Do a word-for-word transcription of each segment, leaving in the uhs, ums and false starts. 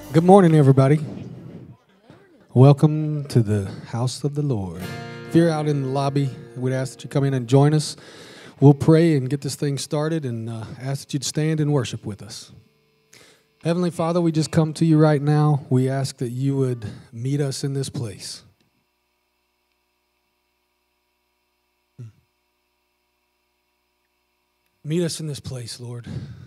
Good morning, everybody. Welcome to the house of the Lord. If you're out in the lobby, we'd ask that you come in and join us. We'll pray and get this thing started and uh, ask that you'd stand and worship with us. Heavenly Father, we just come to you right now. We ask that you would meet us in this place. Meet us in this place, Lord.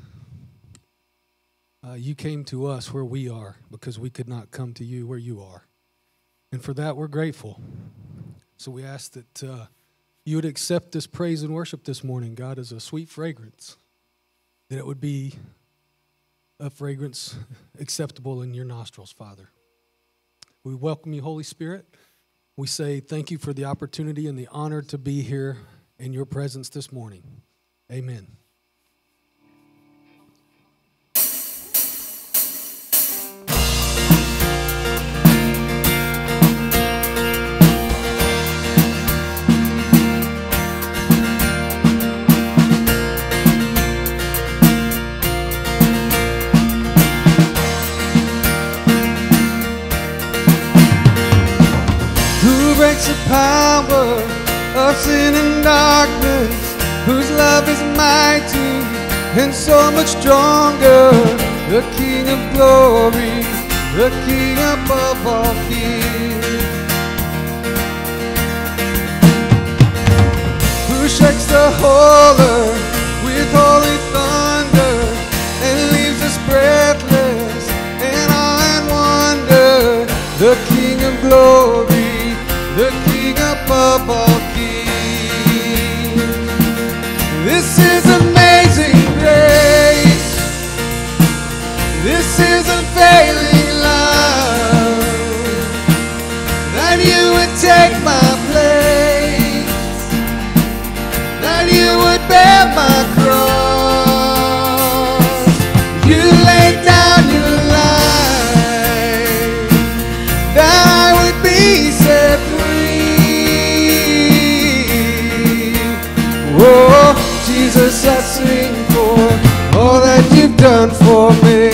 Uh, you came to us where we are because we could not come to you where you are. And for that, we're grateful. So we ask that uh, you would accept this praise and worship this morning, God, as a sweet fragrance, that it would be a fragrance acceptable in your nostrils, Father. We welcome you, Holy Spirit. We say thank you for the opportunity and the honor to be here in your presence this morning. Amen. Breaks the power of sin and darkness, whose love is mighty and so much stronger. The King of glory, the King above all kings, who shakes the whole earth with holy thunder and leaves us breathless in awe and wonder. The King of glory, the King above all kings. This is amazing grace. This is unfailing love, that you would take my place, that you would bear my cross. You laid down your life, that I would be set free. Oh, Jesus, I sing for all that you've done for me.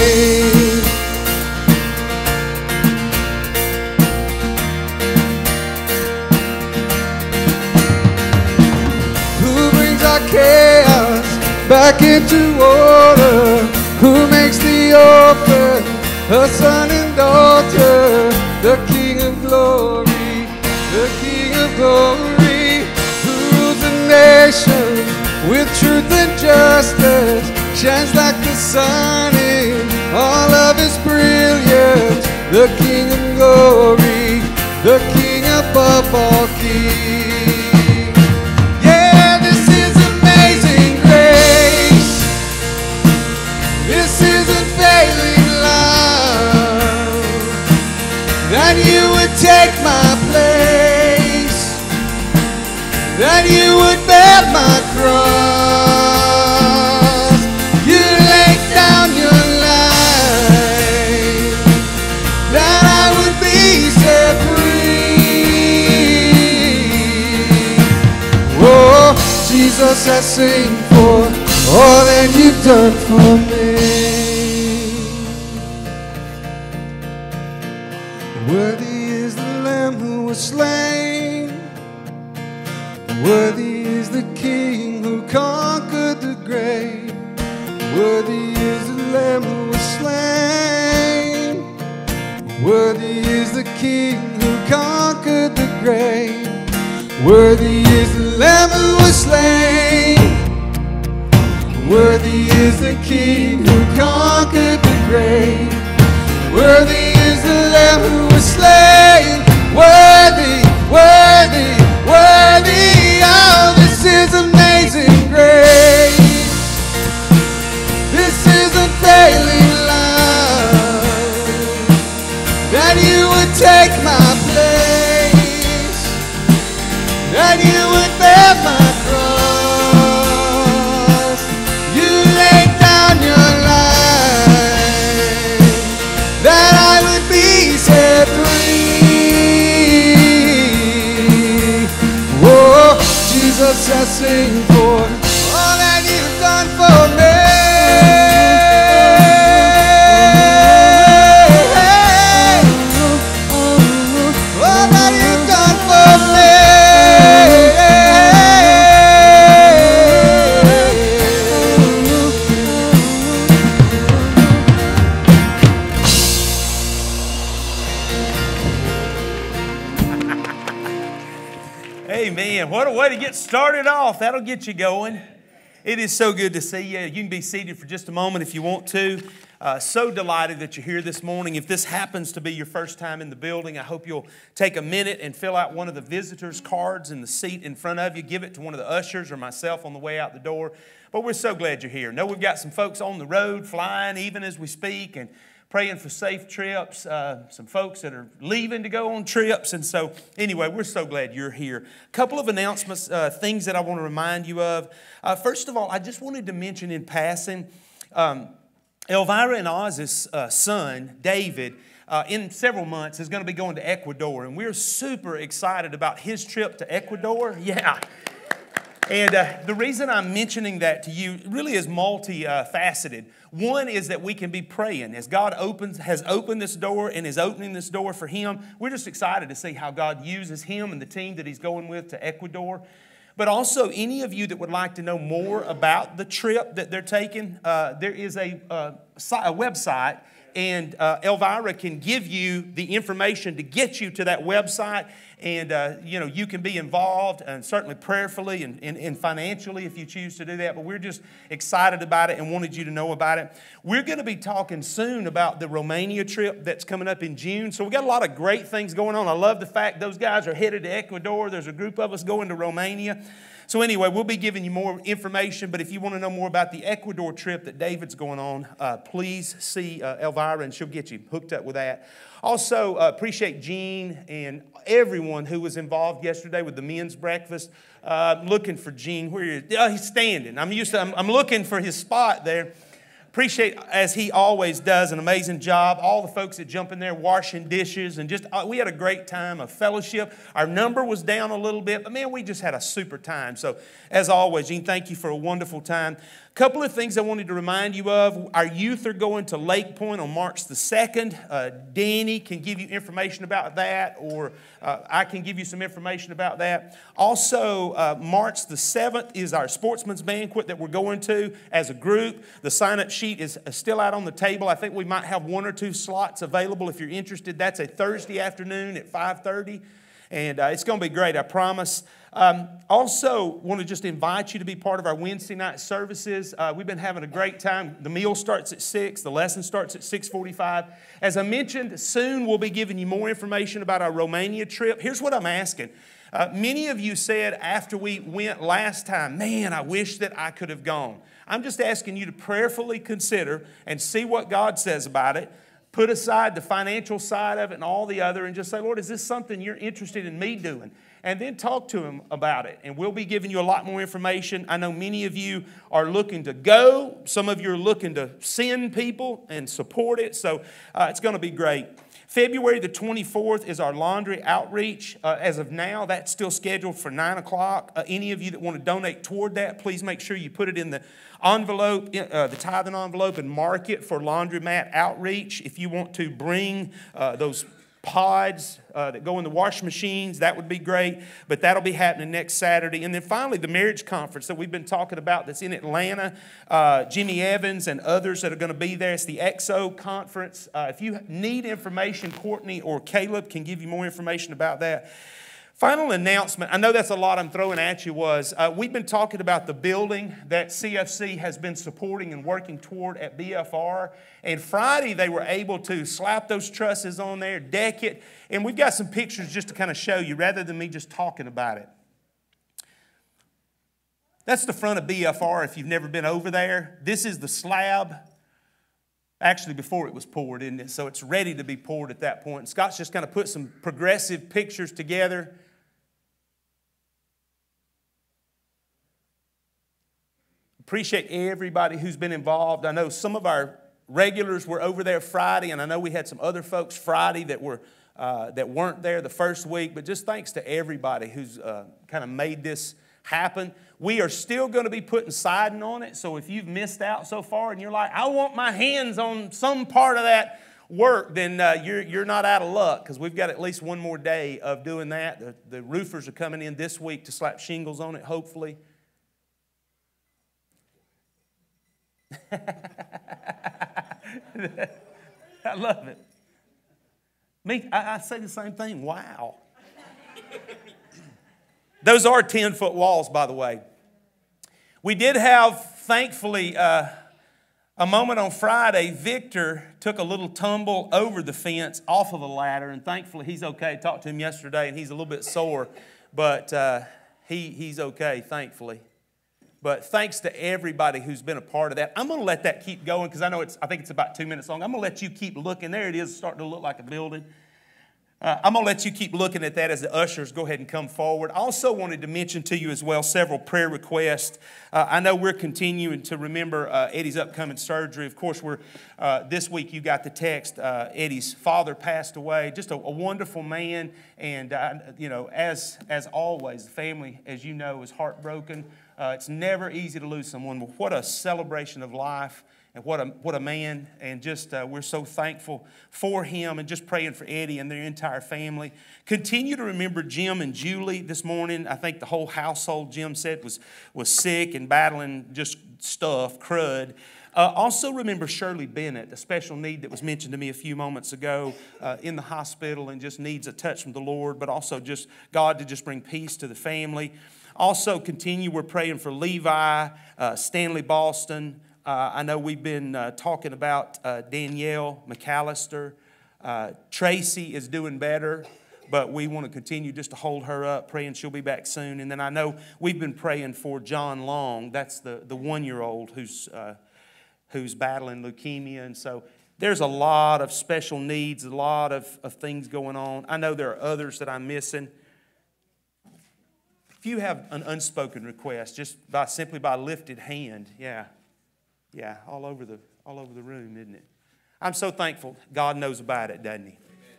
Who brings our chaos back into order? Who makes the orphan a son and daughter? The King of glory, the King of glory, who rules the nation with truth and justice, shines like the sun in all of his brilliance. The King of glory, the King above all kings. Yeah, this is amazing grace. This is unfailing love, that you would take my place, that you would bear my cross. You laid down your life, that I would be set free. Oh, Jesus, I sing for all that you've done for me. Worthy is the Lamb who was slain. Worthy is the King who conquered the grave. Worthy is the Lamb who was slain. Worthy is the King who conquered the grave. Worthy is the Lamb who was slain. Worthy is the King who conquered the grave. Worthy is the Lamb who was slain. Worthy, worthy, worthy. Oh, this is amazing grace. This is unfailing love, that you would take my place, that you would bear my cross. You laid down your life, that I would be set free. Oh, Jesus, I sing for all that you've done for me. Amen. What a way to get started off. That'll get you going. It is so good to see you. You can be seated for just a moment if you want to. Uh, so delighted that you're here this morning. If this happens to be your first time in the building, I hope you'll take a minute and fill out one of the visitors' cards in the seat in front of you. Give it to one of the ushers or myself on the way out the door. But we're so glad you're here. Know we've got some folks on the road flying even as we speak, and praying for safe trips, uh, some folks that are leaving to go on trips. And so anyway, we're so glad you're here. A couple of announcements, uh, things that I want to remind you of. Uh, first of all, I just wanted to mention in passing, um, Elvira and Oz's uh, son, David, uh, in several months is going to be going to Ecuador. And we're super excited about his trip to Ecuador. Yeah. And uh, the reason I'm mentioning that to you really is multifaceted. One is that we can be praying. As God opens, has opened this door and is opening this door for him, we're just excited to see how God uses him and the team that he's going with to Ecuador. But also, any of you that would like to know more about the trip that they're taking, uh, there is a, uh, a website, and uh, Elvira can give you the information to get you to that website. And, uh, you know, you can be involved, and certainly prayerfully and, and, and financially if you choose to do that. But we're just excited about it and wanted you to know about it. We're going to be talking soon about the Romania trip that's coming up in June. So we've got a lot of great things going on. I love the fact those guys are headed to Ecuador. There's a group of us going to Romania. So anyway, we'll be giving you more information, but if you want to know more about the Ecuador trip that David's going on, uh, please see uh, Elvira, and she'll get you hooked up with that. Also, uh, appreciate Gene and everyone who was involved yesterday with the men's breakfast. Uh, looking for Gene. Where is he? Oh, he's standing. I'm used to. I'm, I'm looking for his spot there. Appreciate, as he always does, an amazing job. All the folks that jump in there washing dishes, and just uh, we had a great time of fellowship. Our number was down a little bit, but man, we just had a super time. So as always, Gene, thank you for a wonderful time. A couple of things I wanted to remind you of. Our youth are going to Lake Point on March the second. Uh, Danny can give you information about that, or uh, I can give you some information about that. Also, uh, March the seventh is our sportsman's banquet that we're going to as a group. The sign-up sheet is still out on the table. I think we might have one or two slots available if you're interested. That's a Thursday afternoon at five thirty. And uh, it's going to be great, I promise. Um, also, want to just invite you to be part of our Wednesday night services. Uh, we've been having a great time. The meal starts at six. The lesson starts at six forty-five. As I mentioned, soon we'll be giving you more information about our Romania trip. Here's what I'm asking. Uh, many of you said after we went last time, man, I wish that I could have gone. I'm just asking you to prayerfully consider and see what God says about it. Put aside the financial side of it and all the other, and just say, Lord, is this something you're interested in me doing? And then talk to him about it. And we'll be giving you a lot more information. I know many of you are looking to go. Some of you are looking to send people and support it. So uh, it's going to be great. February the twenty-fourth is our laundry outreach. Uh, as of now, that's still scheduled for nine o'clock. Uh, any of you that want to donate toward that, please make sure you put it in the envelope, uh, the tithing envelope, and mark it for laundromat outreach. If you want to bring uh, those pods uh, that go in the wash machines, that would be great. But that'll be happening next Saturday. And then finally, the marriage conference that we've been talking about that's in Atlanta. Uh, Jimmy Evans and others that are going to be there. It's the X O conference. Uh, if you need information, Courtney or Caleb can give you more information about that. Final announcement, I know that's a lot I'm throwing at you, was uh, we've been talking about the building that C F C has been supporting and working toward at B F R. And Friday they were able to slap those trusses on there, deck it, and we've got some pictures just to kind of show you rather than me just talking about it. That's the front of B F R if you've never been over there. This is the slab. Actually, before it was poured, isn't it? So it's ready to be poured at that point. Scott's just kind of put some progressive pictures together. Appreciate everybody who's been involved. I know some of our regulars were over there Friday, and I know we had some other folks Friday that were uh, that weren't there the first week. But just thanks to everybody who's uh, kind of made this happen. We are still going to be putting siding on it. So if you've missed out so far and you're like, I want my hands on some part of that work, then uh, you're you're not out of luck, because we've got at least one more day of doing that. The, the roofers are coming in this week to slap shingles on it, hopefully. I love it. Me, I, I say the same thing. Wow. Those are ten-foot walls, by the way. We did have, thankfully, uh, a moment on Friday. Victor took a little tumble over the fence off of the ladder, and thankfully he's okay. I talked to him yesterday, and he's a little bit sore, but uh, he, he's okay, thankfully. But thanks to everybody who's been a part of that. I'm going to let that keep going because I know it's, I think it's about two minutes long. I'm going to let you keep looking. There it is, starting to look like a building. Uh, I'm going to let you keep looking at that as the ushers go ahead and come forward. I also wanted to mention to you as well several prayer requests. Uh, I know we're continuing to remember uh, Eddie's upcoming surgery. Of course, we're uh, this week you got the text. Uh, Eddie's father passed away. Just a, a wonderful man, and uh, you know, as as always, the family, as you know, is heartbroken. Uh, it's never easy to lose someone. But what a celebration of life. And what a, what a man, and just uh, we're so thankful for him, and just praying for Eddie and their entire family. Continue to remember Jim and Julie this morning. I think the whole household, Jim said, was, was sick and battling just stuff, crud. Uh, also remember Shirley Bennett, a special need that was mentioned to me a few moments ago uh, in the hospital, and just needs a touch from the Lord, but also just God to just bring peace to the family. Also continue, we're praying for Levi, uh, Stanley Boston. Uh, I know we've been uh, talking about uh, Danielle McAllister. Uh, Tracy is doing better, but we want to continue just to hold her up, praying she'll be back soon. And then I know we've been praying for John Long. That's the, the one-year-old who's, uh, who's battling leukemia. And so there's a lot of special needs, a lot of, of things going on. I know there are others that I'm missing. If you have an unspoken request, just by simply by lifted hand, yeah. Yeah, all over the all over the room, isn't it? I'm so thankful God knows about it, doesn't He? Amen.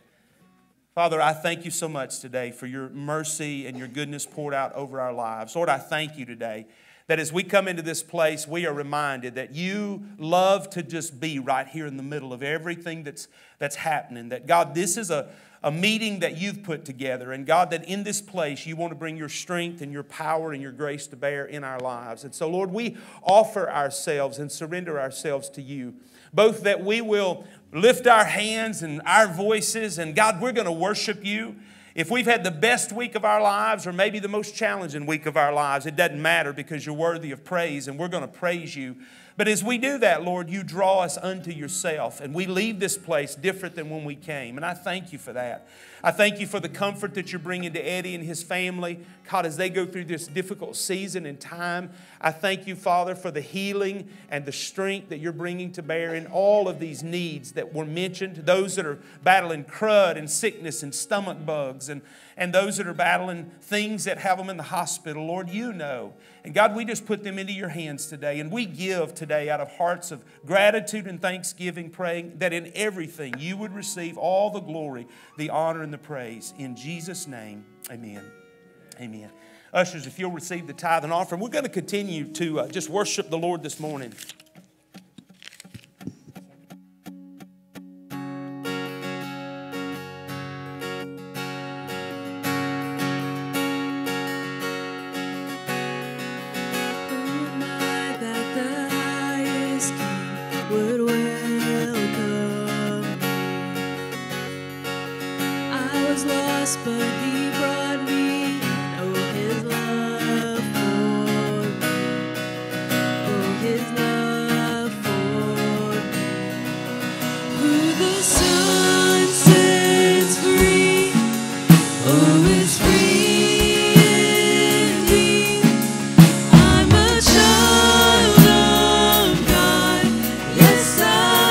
Father, I thank you so much today for your mercy and your goodness poured out over our lives. Lord, I thank you today that as we come into this place, we are reminded that you love to just be right here in the middle of everything that's that's happening. That God, this is a A meeting that you've put together. And God, that in this place you want to bring your strength and your power and your grace to bear in our lives. And so, Lord, we offer ourselves and surrender ourselves to you. Both that we will lift our hands and our voices. And God, we're going to worship you. If we've had the best week of our lives or maybe the most challenging week of our lives, it doesn't matter because you're worthy of praise and we're going to praise you. But as we do that, Lord, you draw us unto yourself, and we leave this place different than when we came. And I thank you for that. I thank you for the comfort that you're bringing to Eddie and his family. God, as they go through this difficult season and time, I thank you, Father, for the healing and the strength that you're bringing to bear in all of these needs that were mentioned. Those that are battling crud and sickness and stomach bugs, and, and those that are battling things that have them in the hospital. Lord, you know. And God, we just put them into your hands today. And we give today out of hearts of gratitude and thanksgiving, praying that in everything you would receive all the glory, the honor, and the praise. In Jesus' name, amen. Amen. Ushers, if you'll receive the tithe and offering, we're going to continue to uh, just worship the Lord this morning.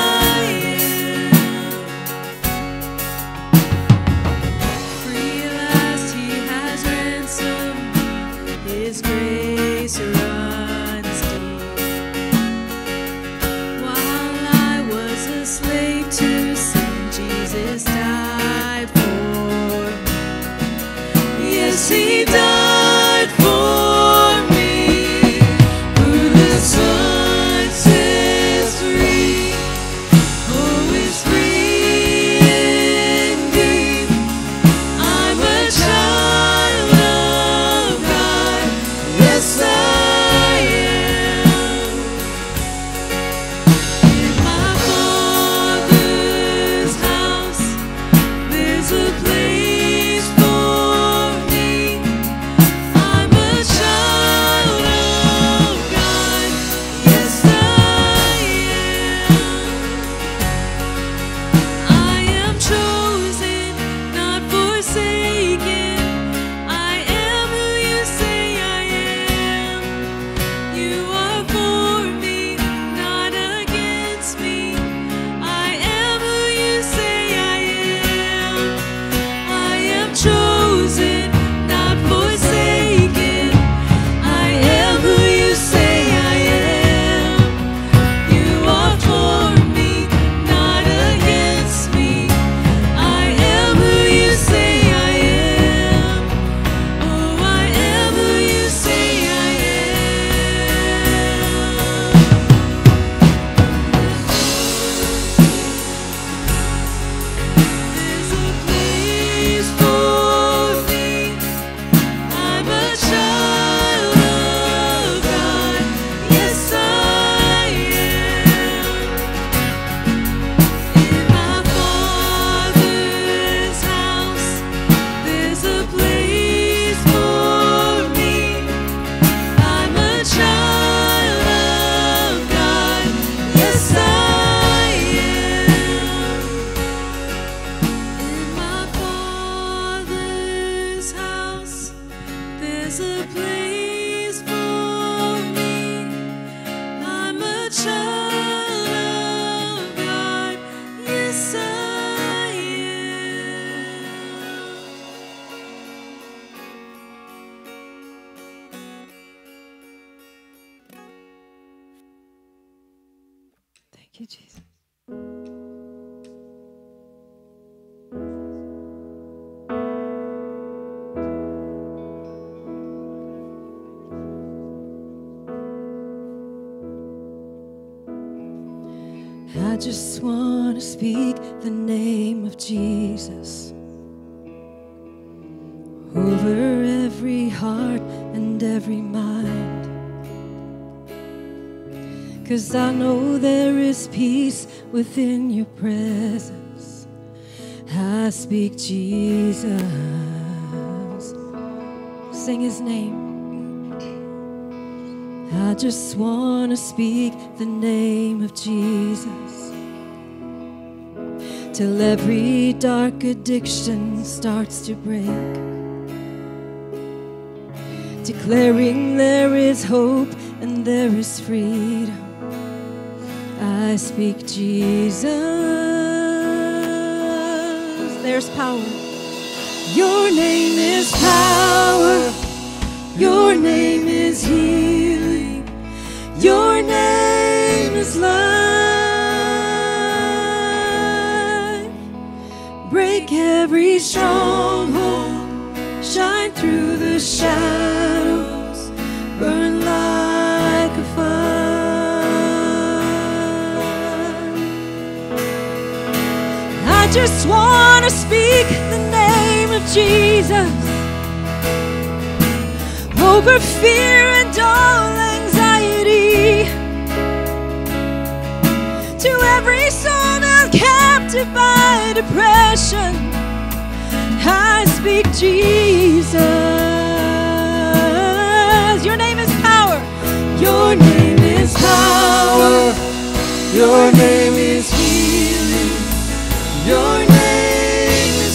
Free you, Jesus. I just want to speak the name of Jesus over every heart and every mind, 'cause I know there is peace within your presence. I speak Jesus. Sing his name. I just want to speak the name of Jesus till every dark addiction starts to break, declaring there is hope and there is freedom. I speak Jesus. There's power. Your name is power. Your name is healing. Your name is life. Break every stronghold. Shine through the shadows. Burn like a fire. I just want to speak the name of Jesus over fear and all anxiety, to every soul held captive by depression. I speak Jesus. Your name is power. Your name is power. Your name is healing. Your name is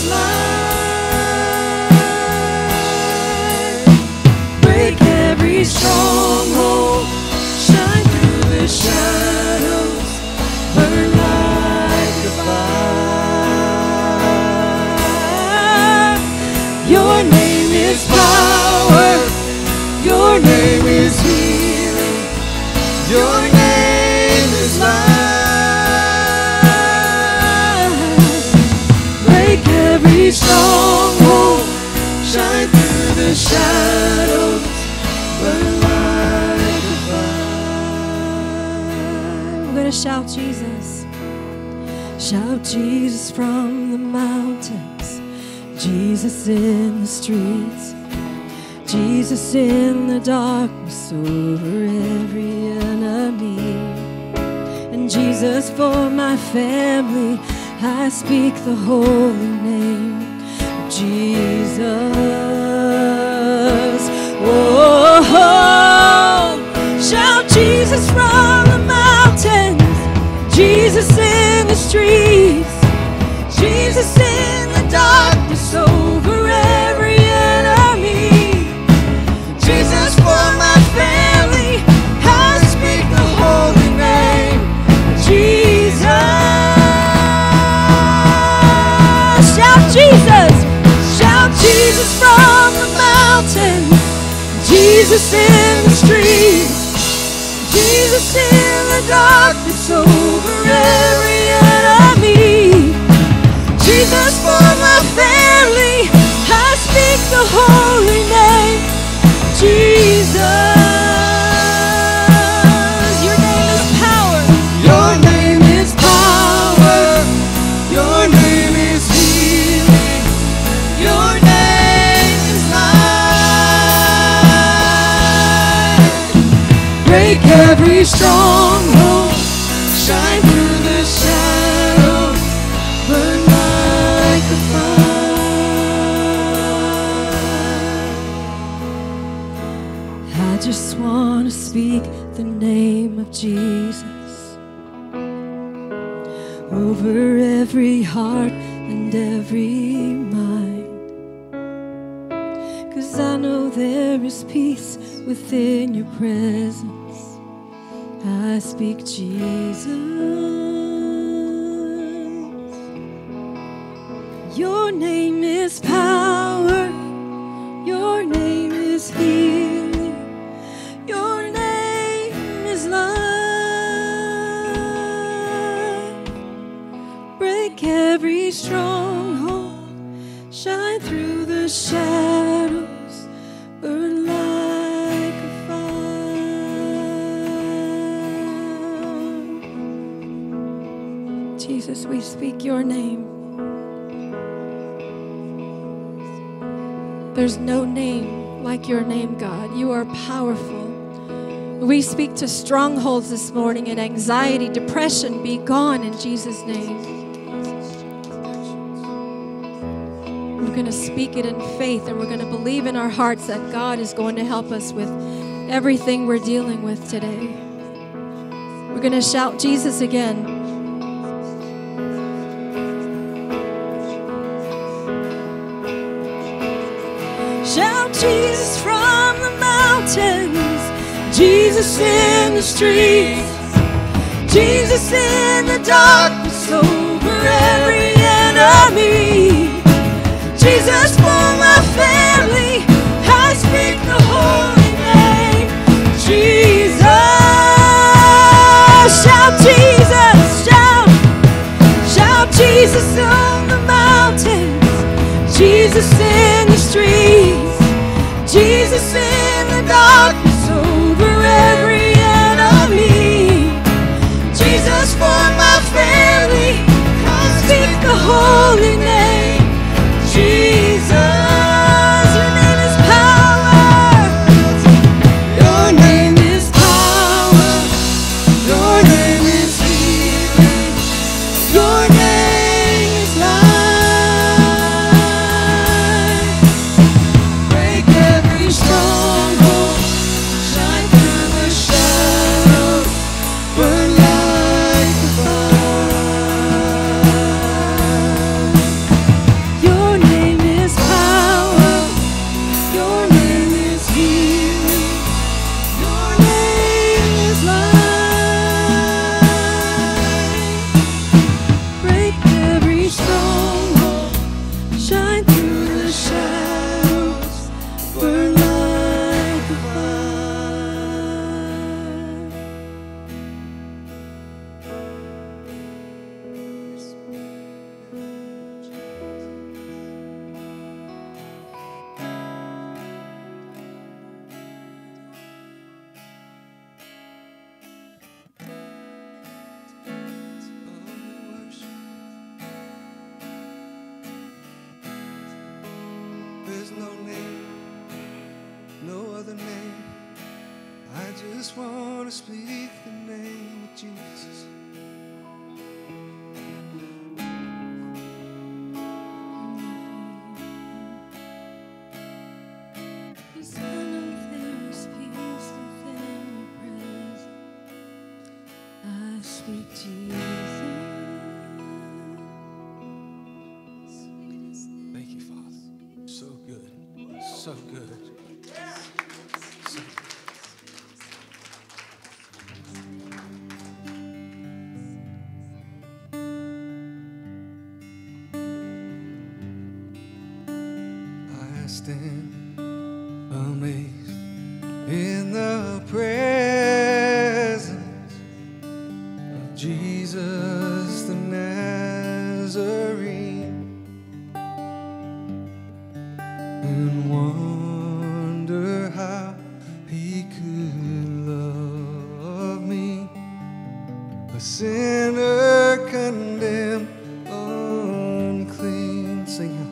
life. Break every stronghold. Shine through the shadows. Burn like a fire. Your name is power. Your name is healing. Your name is life. Break every stronghold. Shine through the shadows. Burn like a fire. We're going to shout Jesus. Shout Jesus from the mountains. Jesus in the streets. Jesus in the darkness over every enemy. And Jesus for my family, I speak the holy name of Jesus. Oh, shout Jesus from the mountains, Jesus in the streets, Jesus in the darkness over every enemy. Jesus for my family, I speak the holy name of Jesus. Shout Jesus, shout Jesus from the mountains, Jesus in the streets, Jesus in the darkness over every enemy. Jesus for my family, I speak the holy name, Jesus. Your name is power. Your name is power. Your name is healing. Your name is life. Break every stronghold. Shine through the shadows. Burn like a fire. I just want to speak the name of Jesus over every heart and every mind, 'cause I know there is peace within your presence. I speak Jesus. Your name is power. Your name is healing. Your name is life. every stronghold, shine through the shadows, burn like a fire. Jesus, we speak your name. There's no name like your name, God. You are powerful. We speak to strongholds this morning, and anxiety, depression be gone in Jesus' name. We're going to speak it in faith, and we're going to believe in our hearts that God is going to help us with everything we're dealing with today. We're going to shout Jesus again. Shout Jesus from the mountains, Jesus in the streets, Jesus in the darkness over every enemy, Jesus for my family, I speak the holy name, Jesus. Shout Jesus, shout, shout Jesus on the mountains, Jesus in the streets, Jesus in the darkness over every enemy, Jesus for my family, I speak the holy name, Jesus. Your name is power, your name is power, your name is healing, your name is life. Break every stronghold, shine through the shadows, burn like a fire. Your name is power, your name is healing, your name is life. Break every stronghold, shine through the shadows, burn like a fire. There's no name, no other name. I just want to speak the name of Jesus. The Son of there's peace within your presence. I speak Jesus. Thank you, Father. So good. So good. So I stand amazed in the presence of Jesus the Nazarene, and wonder how he could love me, a sinner condemned, unclean. Sing it.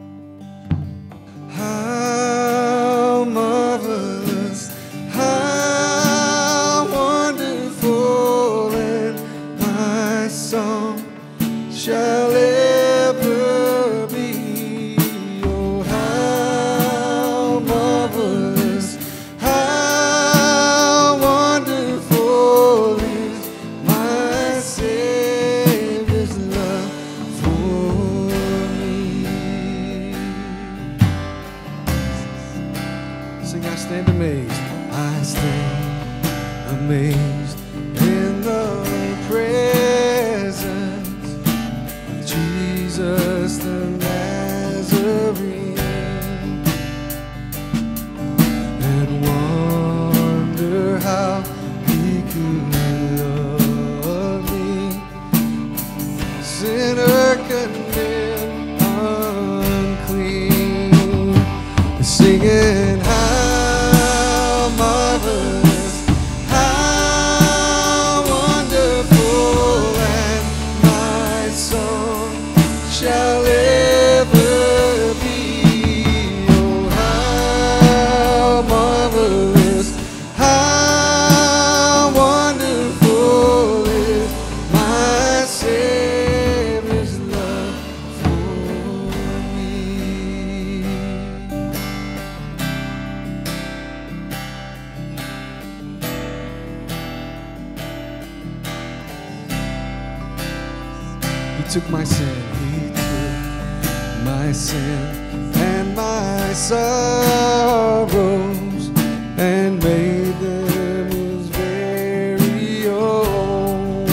How marvelous, how wonderful, and my song shall ever be. Oh, how marvelous, how wonderful is my Savior's love for me. Sing, I stand amazed. I stand amazed in the presence of He took my sin. He took my sin and my sorrows and made them his very own.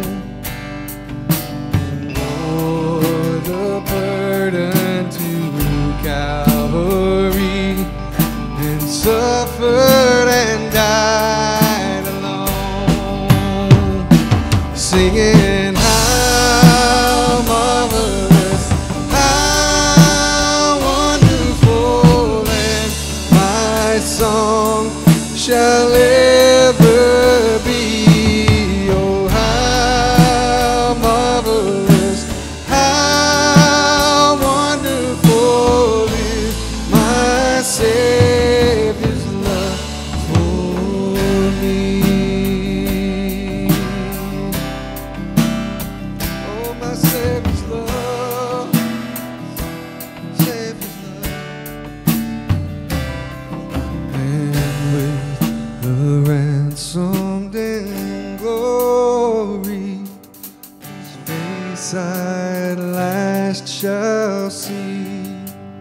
Bore the burden to Calvary and suffered and died alone, singing how marvelous, how wonderful, and my song shall ever be. Oh, how marvelous, how wonderful is my Savior's love for me. Oh, my Savior's love, Savior's love. And with the ransomed in glory, His face I at last shall see,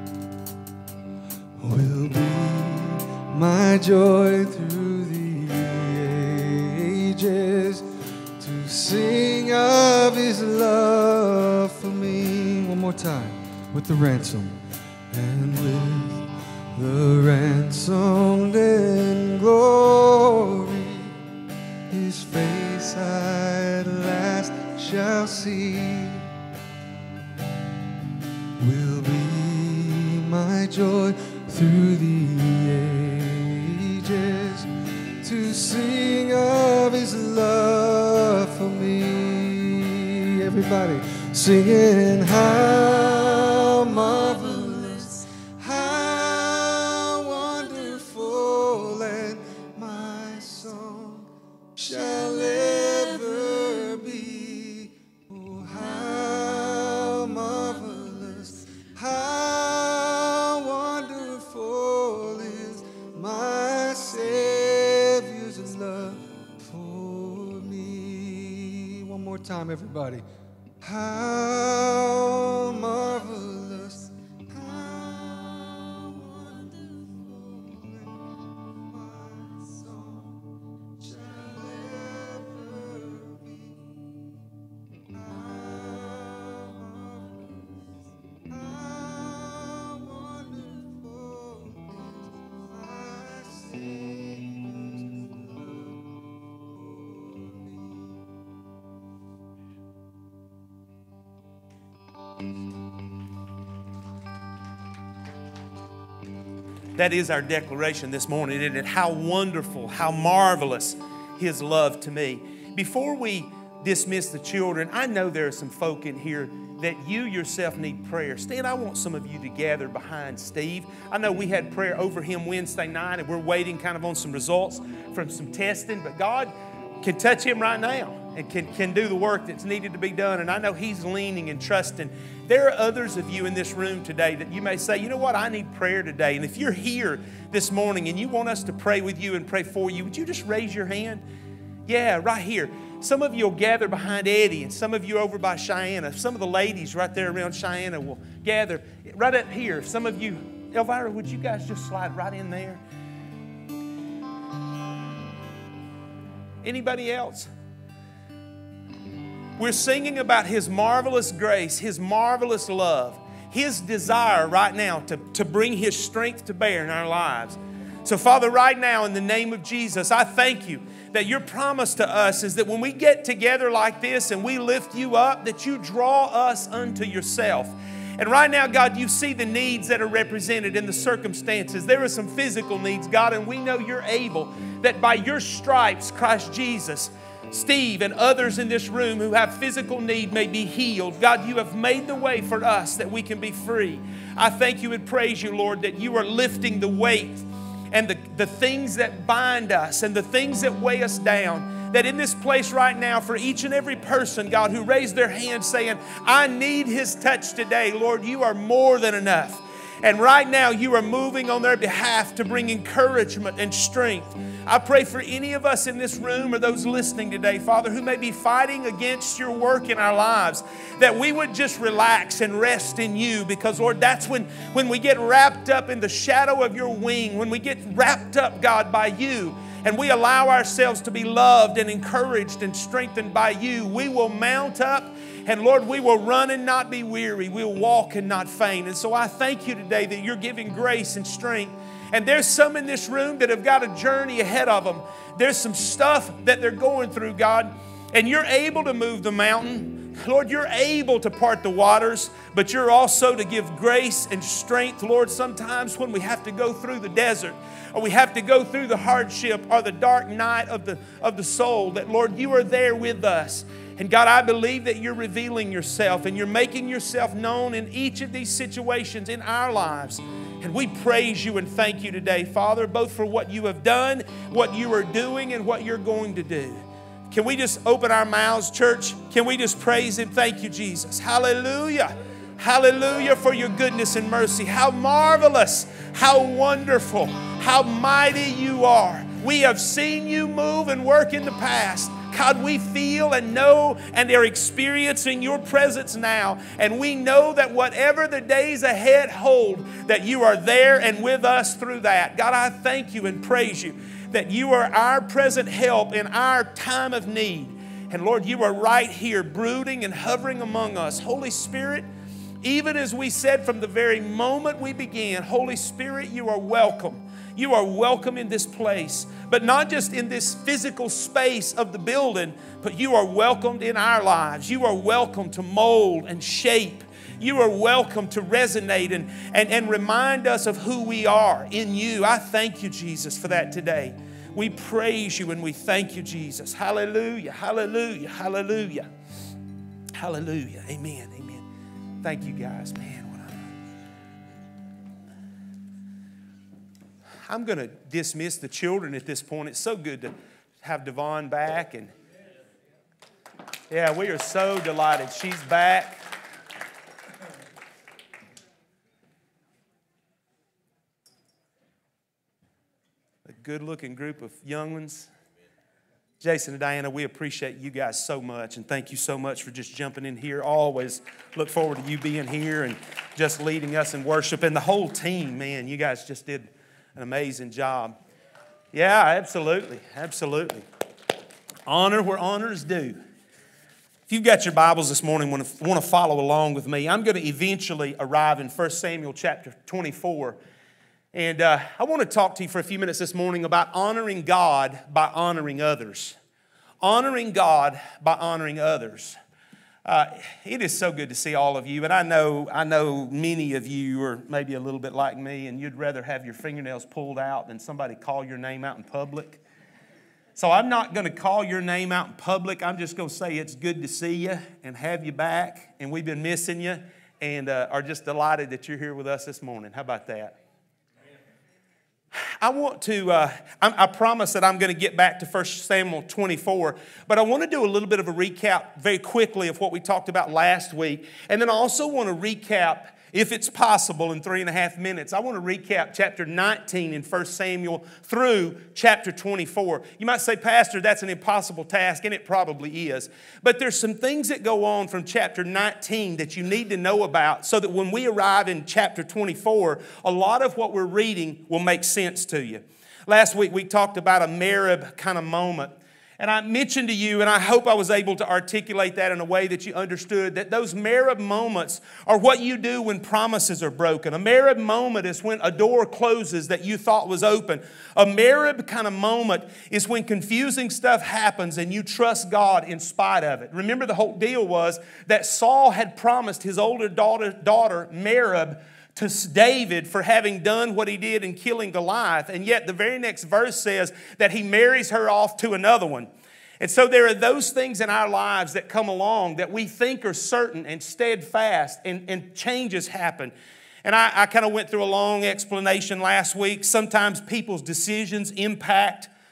will be my joy through the ages, to sing of His love for me. One more time, with the ransom. And with the ransomed in glory, His face I at last shall see, will be my joy through the ages, to sing of His love for me. Everybody singing how marvelous, how wonderful, and my song shall ever be. Oh, how marvelous, how wonderful is my Savior's love for me. One more time, everybody. How marvelous, how wonderful, and my song shall ever be. How marvelous, how wonderful is my Savior's love for me. That is our declaration this morning, isn't it? How wonderful, how marvelous His love to me. Before we dismiss the children, I know there are some folk in here that you yourself need prayer. Stan, I want some of you to gather behind Steve. I know we had prayer over him Wednesday night, and we're waiting kind of on some results from some testing, but God can touch him right now and can, can do the work that's needed to be done. And I know he's leaning and trusting. There are others of you in this room today that you may say, you know what, I need prayer today. And if you're here this morning and you want us to pray with you and pray for you, would you just raise your hand? Yeah, right here. Some of you will gather behind Eddie, and some of you over by Cheyenne. Some of the ladies right there around Cheyenne will gather right up here. Some of you, Elvira, would you guys just slide right in there? Anybody else? We're singing about His marvelous grace, His marvelous love, His desire right now to, to bring His strength to bear in our lives. So, Father, right now, in the name of Jesus, I thank You that Your promise to us is that when we get together like this and we lift You up, that You draw us unto Yourself. And right now, God, You see the needs that are represented in the circumstances. There are some physical needs, God, and we know You're able, that by Your stripes, Christ Jesus, Steve and others in this room who have physical need may be healed. God, You have made the way for us that we can be free. I thank You and praise You, Lord, that You are lifting the weight and the, the things that bind us and the things that weigh us down. That in this place right now, for each and every person, God, who raised their hand saying, I need His touch today, Lord, You are more than enough. And right now, you are moving on their behalf to bring encouragement and strength. I pray for any of us in this room or those listening today, Father, who may be fighting against your work in our lives, that we would just relax and rest in you, because, Lord, that's when, when we get wrapped up in the shadow of your wing, when we get wrapped up, God, by you, and we allow ourselves to be loved and encouraged and strengthened by you, we will mount up. And Lord, we will run and not be weary. We'll walk and not faint. And so I thank you today that you're giving grace and strength. And there's some in this room that have got a journey ahead of them. There's some stuff that they're going through, God. And you're able to move the mountain. Lord, you're able to part the waters, but you're also to give grace and strength, Lord, sometimes when we have to go through the desert, or we have to go through the hardship or the dark night of the, of the soul, that, Lord, you are there with us. And God, I believe that you're revealing yourself and you're making yourself known in each of these situations in our lives. And we praise you and thank you today, Father, both for what you have done, what you are doing, and what you're going to do. Can we just open our mouths, church? Can we just praise him? Thank you, Jesus. Hallelujah. Hallelujah for your goodness and mercy. How marvelous, how wonderful, how mighty you are. We have seen you move and work in the past. God, we feel and know and are experiencing your presence now. And we know that whatever the days ahead hold, that you are there and with us through that. God, I thank you and praise you that you are our present help in our time of need. And Lord, you are right here brooding and hovering among us. Holy Spirit, even as we said from the very moment we began, Holy Spirit, you are welcome. You are welcome in this place, but not just in this physical space of the building, but you are welcomed in our lives. You are welcome to mold and shape. You are welcome to resonate and, and, and remind us of who we are in you. I thank you, Jesus, for that today. We praise you and we thank you, Jesus. Hallelujah, hallelujah, hallelujah. Hallelujah, amen, amen. Thank you, guys, man. I'm going to dismiss the children at this point. It's so good to have Devon back. And yeah, we are so delighted she's back. A good-looking group of young ones. Jason and Diana, we appreciate you guys so much, and thank you so much for just jumping in here. Always look forward to you being here and just leading us in worship. And the whole team, man, you guys just did an amazing job. Yeah, absolutely, absolutely. Honor where honor is due. If you've got your Bibles this morning, want to, want to follow along with me, I'm going to eventually arrive in First Samuel chapter twenty-four. And uh, I want to talk to you for a few minutes this morning about honoring God by honoring others. Honoring God by honoring others. Uh, it is so good to see all of you, and I know I know many of you are maybe a little bit like me, and you'd rather have your fingernails pulled out than somebody call your name out in public. So I'm not going to call your name out in public. I'm just going to say it's good to see you and have you back, and we've been missing you, and uh, are just delighted that you're here with us this morning. How about that? I want to, uh, I, I promise that I'm going to get back to First Samuel twenty-four, but I want to do a little bit of a recap very quickly of what we talked about last week. And then I also want to recap, if it's possible, in three and a half minutes. I want to recap chapter nineteen in First Samuel through chapter twenty-four. You might say, Pastor, that's an impossible task, and it probably is. But there's some things that go on from chapter nineteen that you need to know about so that when we arrive in chapter twenty-four, a lot of what we're reading will make sense to you. Last week, we talked about a Merib kind of moment. And I mentioned to you, and I hope I was able to articulate that in a way that you understood, that those Merib moments are what you do when promises are broken. A Merib moment is when a door closes that you thought was open. A Merib kind of moment is when confusing stuff happens and you trust God in spite of it. Remember, the whole deal was that Saul had promised his older daughter, daughter Merib, to David for having done what he did in killing Goliath. And yet the very next verse says that he marries her off to another one. And so there are those things in our lives that come along that we think are certain and steadfast, and, and changes happen. And I, I kind of went through a long explanation last week. Sometimes people's decisions impact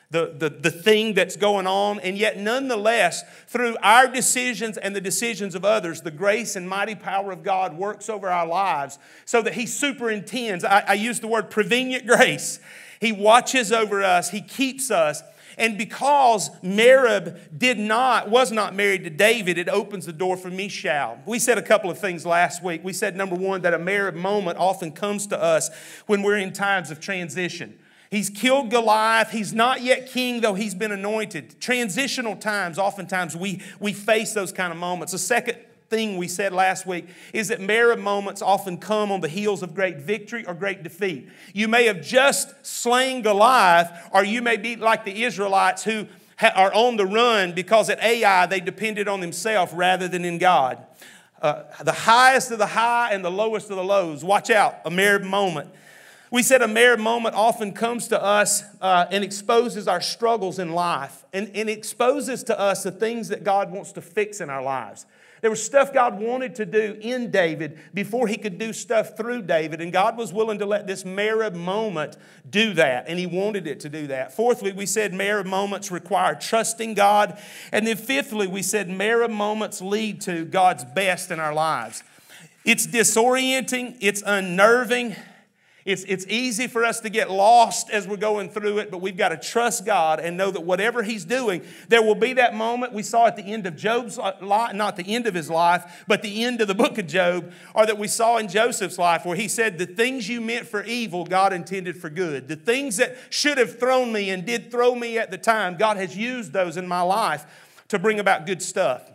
the, the, the thing that's going on. And yet, nonetheless, through our decisions and the decisions of others, the grace and mighty power of God works over our lives so that He superintends. I, I use the word prevenient grace. He watches over us. He keeps us. And because Merab did not, was not married to David, it opens the door for Michal. We said a couple of things last week. We said, number one, that a Merab moment often comes to us when we're in times of transition. He's killed Goliath. He's not yet king, though he's been anointed. Transitional times, oftentimes we, we face those kind of moments. The second thing we said last week is that Merab moments often come on the heels of great victory or great defeat. You may have just slain Goliath, or you may be like the Israelites who ha- are on the run because at Ai they depended on themselves rather than in God. Uh, the highest of the high and the lowest of the lows. Watch out, a Merab moment. We said a Merab moment often comes to us uh, and exposes our struggles in life and, and exposes to us the things that God wants to fix in our lives. There was stuff God wanted to do in David before He could do stuff through David, and God was willing to let this Merab moment do that, and He wanted it to do that. Fourthly, we said Merab moments require trusting God, and then fifthly, we said Merab moments lead to God's best in our lives. It's disorienting, it's unnerving. It's, it's easy for us to get lost as we're going through it, but we've got to trust God and know that whatever He's doing, there will be that moment we saw at the end of Job's life, not the end of his life, but the end of the book of Job, or that we saw in Joseph's life where he said, the things you meant for evil, God intended for good. The things that should have thrown me and did throw me at the time, God has used those in my life to bring about good stuff.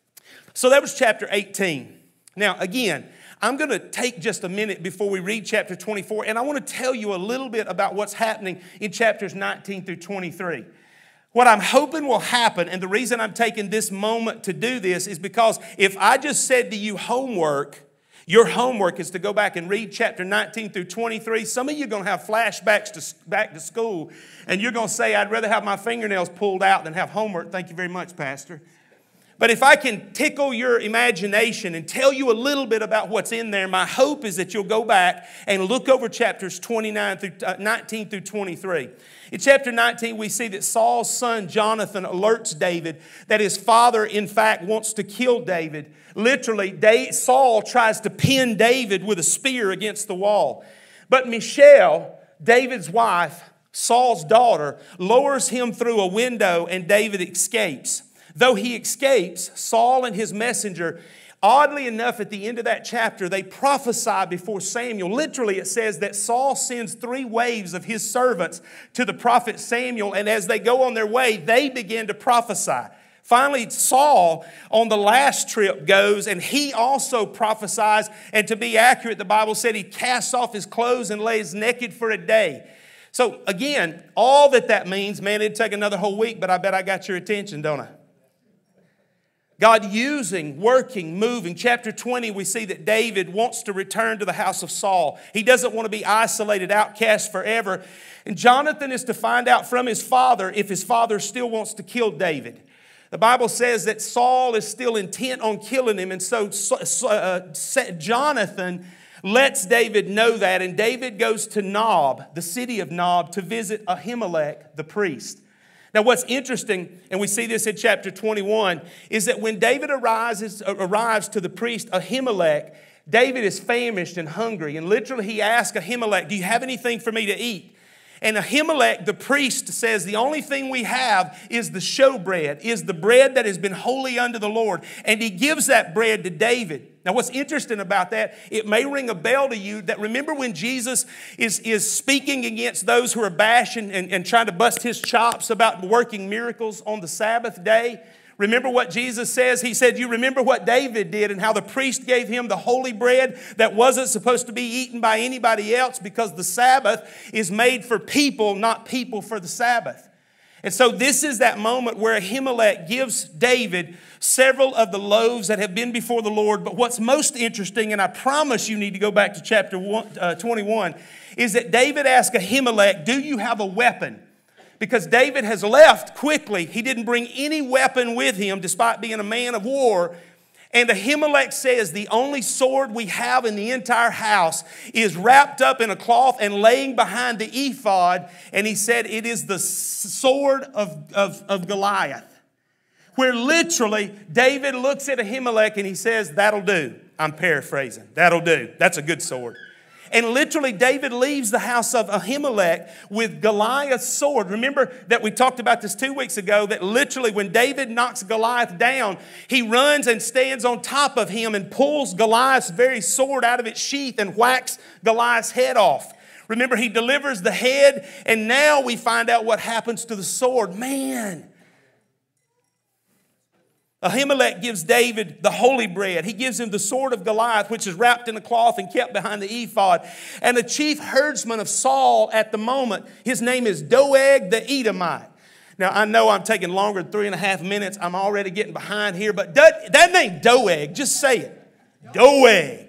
So that was chapter eighteen. Now, again, I'm going to take just a minute before we read chapter twenty-four, and I want to tell you a little bit about what's happening in chapters nineteen through twenty-three. What I'm hoping will happen, and the reason I'm taking this moment to do this is because if I just said to you homework, your homework is to go back and read chapter nineteen through twenty-three. Some of you are going to have flashbacks to back to school, and you're going to say, I'd rather have my fingernails pulled out than have homework. Thank you very much, Pastor. But if I can tickle your imagination and tell you a little bit about what's in there, my hope is that you'll go back and look over chapters twenty-nine through uh, nineteen through twenty-three. In chapter nineteen, we see that Saul's son Jonathan alerts David that his father, in fact, wants to kill David. Literally, David, Saul tries to pin David with a spear against the wall. But Michal, David's wife, Saul's daughter, lowers him through a window and David escapes. Though he escapes, Saul and his messenger, oddly enough, at the end of that chapter, they prophesy before Samuel. Literally, it says that Saul sends three waves of his servants to the prophet Samuel, and as they go on their way, they begin to prophesy. Finally, Saul, on the last trip, goes, and he also prophesies, and to be accurate, the Bible said he casts off his clothes and lays naked for a day. So, again, all that that means, man, it'd take another whole week, but I bet I got your attention, don't I? God using, working, moving. Chapter twenty, we see that David wants to return to the house of Saul. He doesn't want to be isolated, outcast forever. And Jonathan is to find out from his father if his father still wants to kill David. The Bible says that Saul is still intent on killing him. And so uh, Jonathan lets David know that. And David goes to Nob, the city of Nob, to visit Ahimelech, the priest. Now, what's interesting, and we see this in chapter twenty-one, is that when David arrives, arrives to the priest Ahimelech, David is famished and hungry. And literally he asks Ahimelech, do you have anything for me to eat? And Ahimelech, the priest, says, the only thing we have is the showbread, is the bread that has been holy unto the Lord. And he gives that bread to David. Now, what's interesting about that, it may ring a bell to you that remember when Jesus is, is speaking against those who are bashing and, and trying to bust his chops about working miracles on the Sabbath day? Remember what Jesus says? He said, you remember what David did and how the priest gave him the holy bread that wasn't supposed to be eaten by anybody else because the Sabbath is made for people, not people for the Sabbath. And so this is that moment where Ahimelech gives David several of the loaves that have been before the Lord. But what's most interesting, and I promise you need to go back to chapter one, uh, twenty-one, is that David asked Ahimelech, do you have a weapon? Because David has left quickly. He didn't bring any weapon with him despite being a man of war. And Ahimelech says, the only sword we have in the entire house is wrapped up in a cloth and laying behind the ephod. And he said, it is the sword of, of, of Goliath. Where literally David looks at Ahimelech and he says, that'll do. I'm paraphrasing. That'll do. That's a good sword. And literally David leaves the house of Ahimelech with Goliath's sword. Remember that we talked about this two weeks ago, that literally when David knocks Goliath down, he runs and stands on top of him and pulls Goliath's very sword out of its sheath and whacks Goliath's head off. Remember, he delivers the head, and now we find out what happens to the sword. Man! Ahimelech gives David the holy bread. He gives him the sword of Goliath, which is wrapped in a cloth and kept behind the ephod. And the chief herdsman of Saul at the moment, his name is Doeg the Edomite. Now, I know I'm taking longer than three and a half minutes. I'm already getting behind here. But that, that name, Doeg, just say it. Doeg.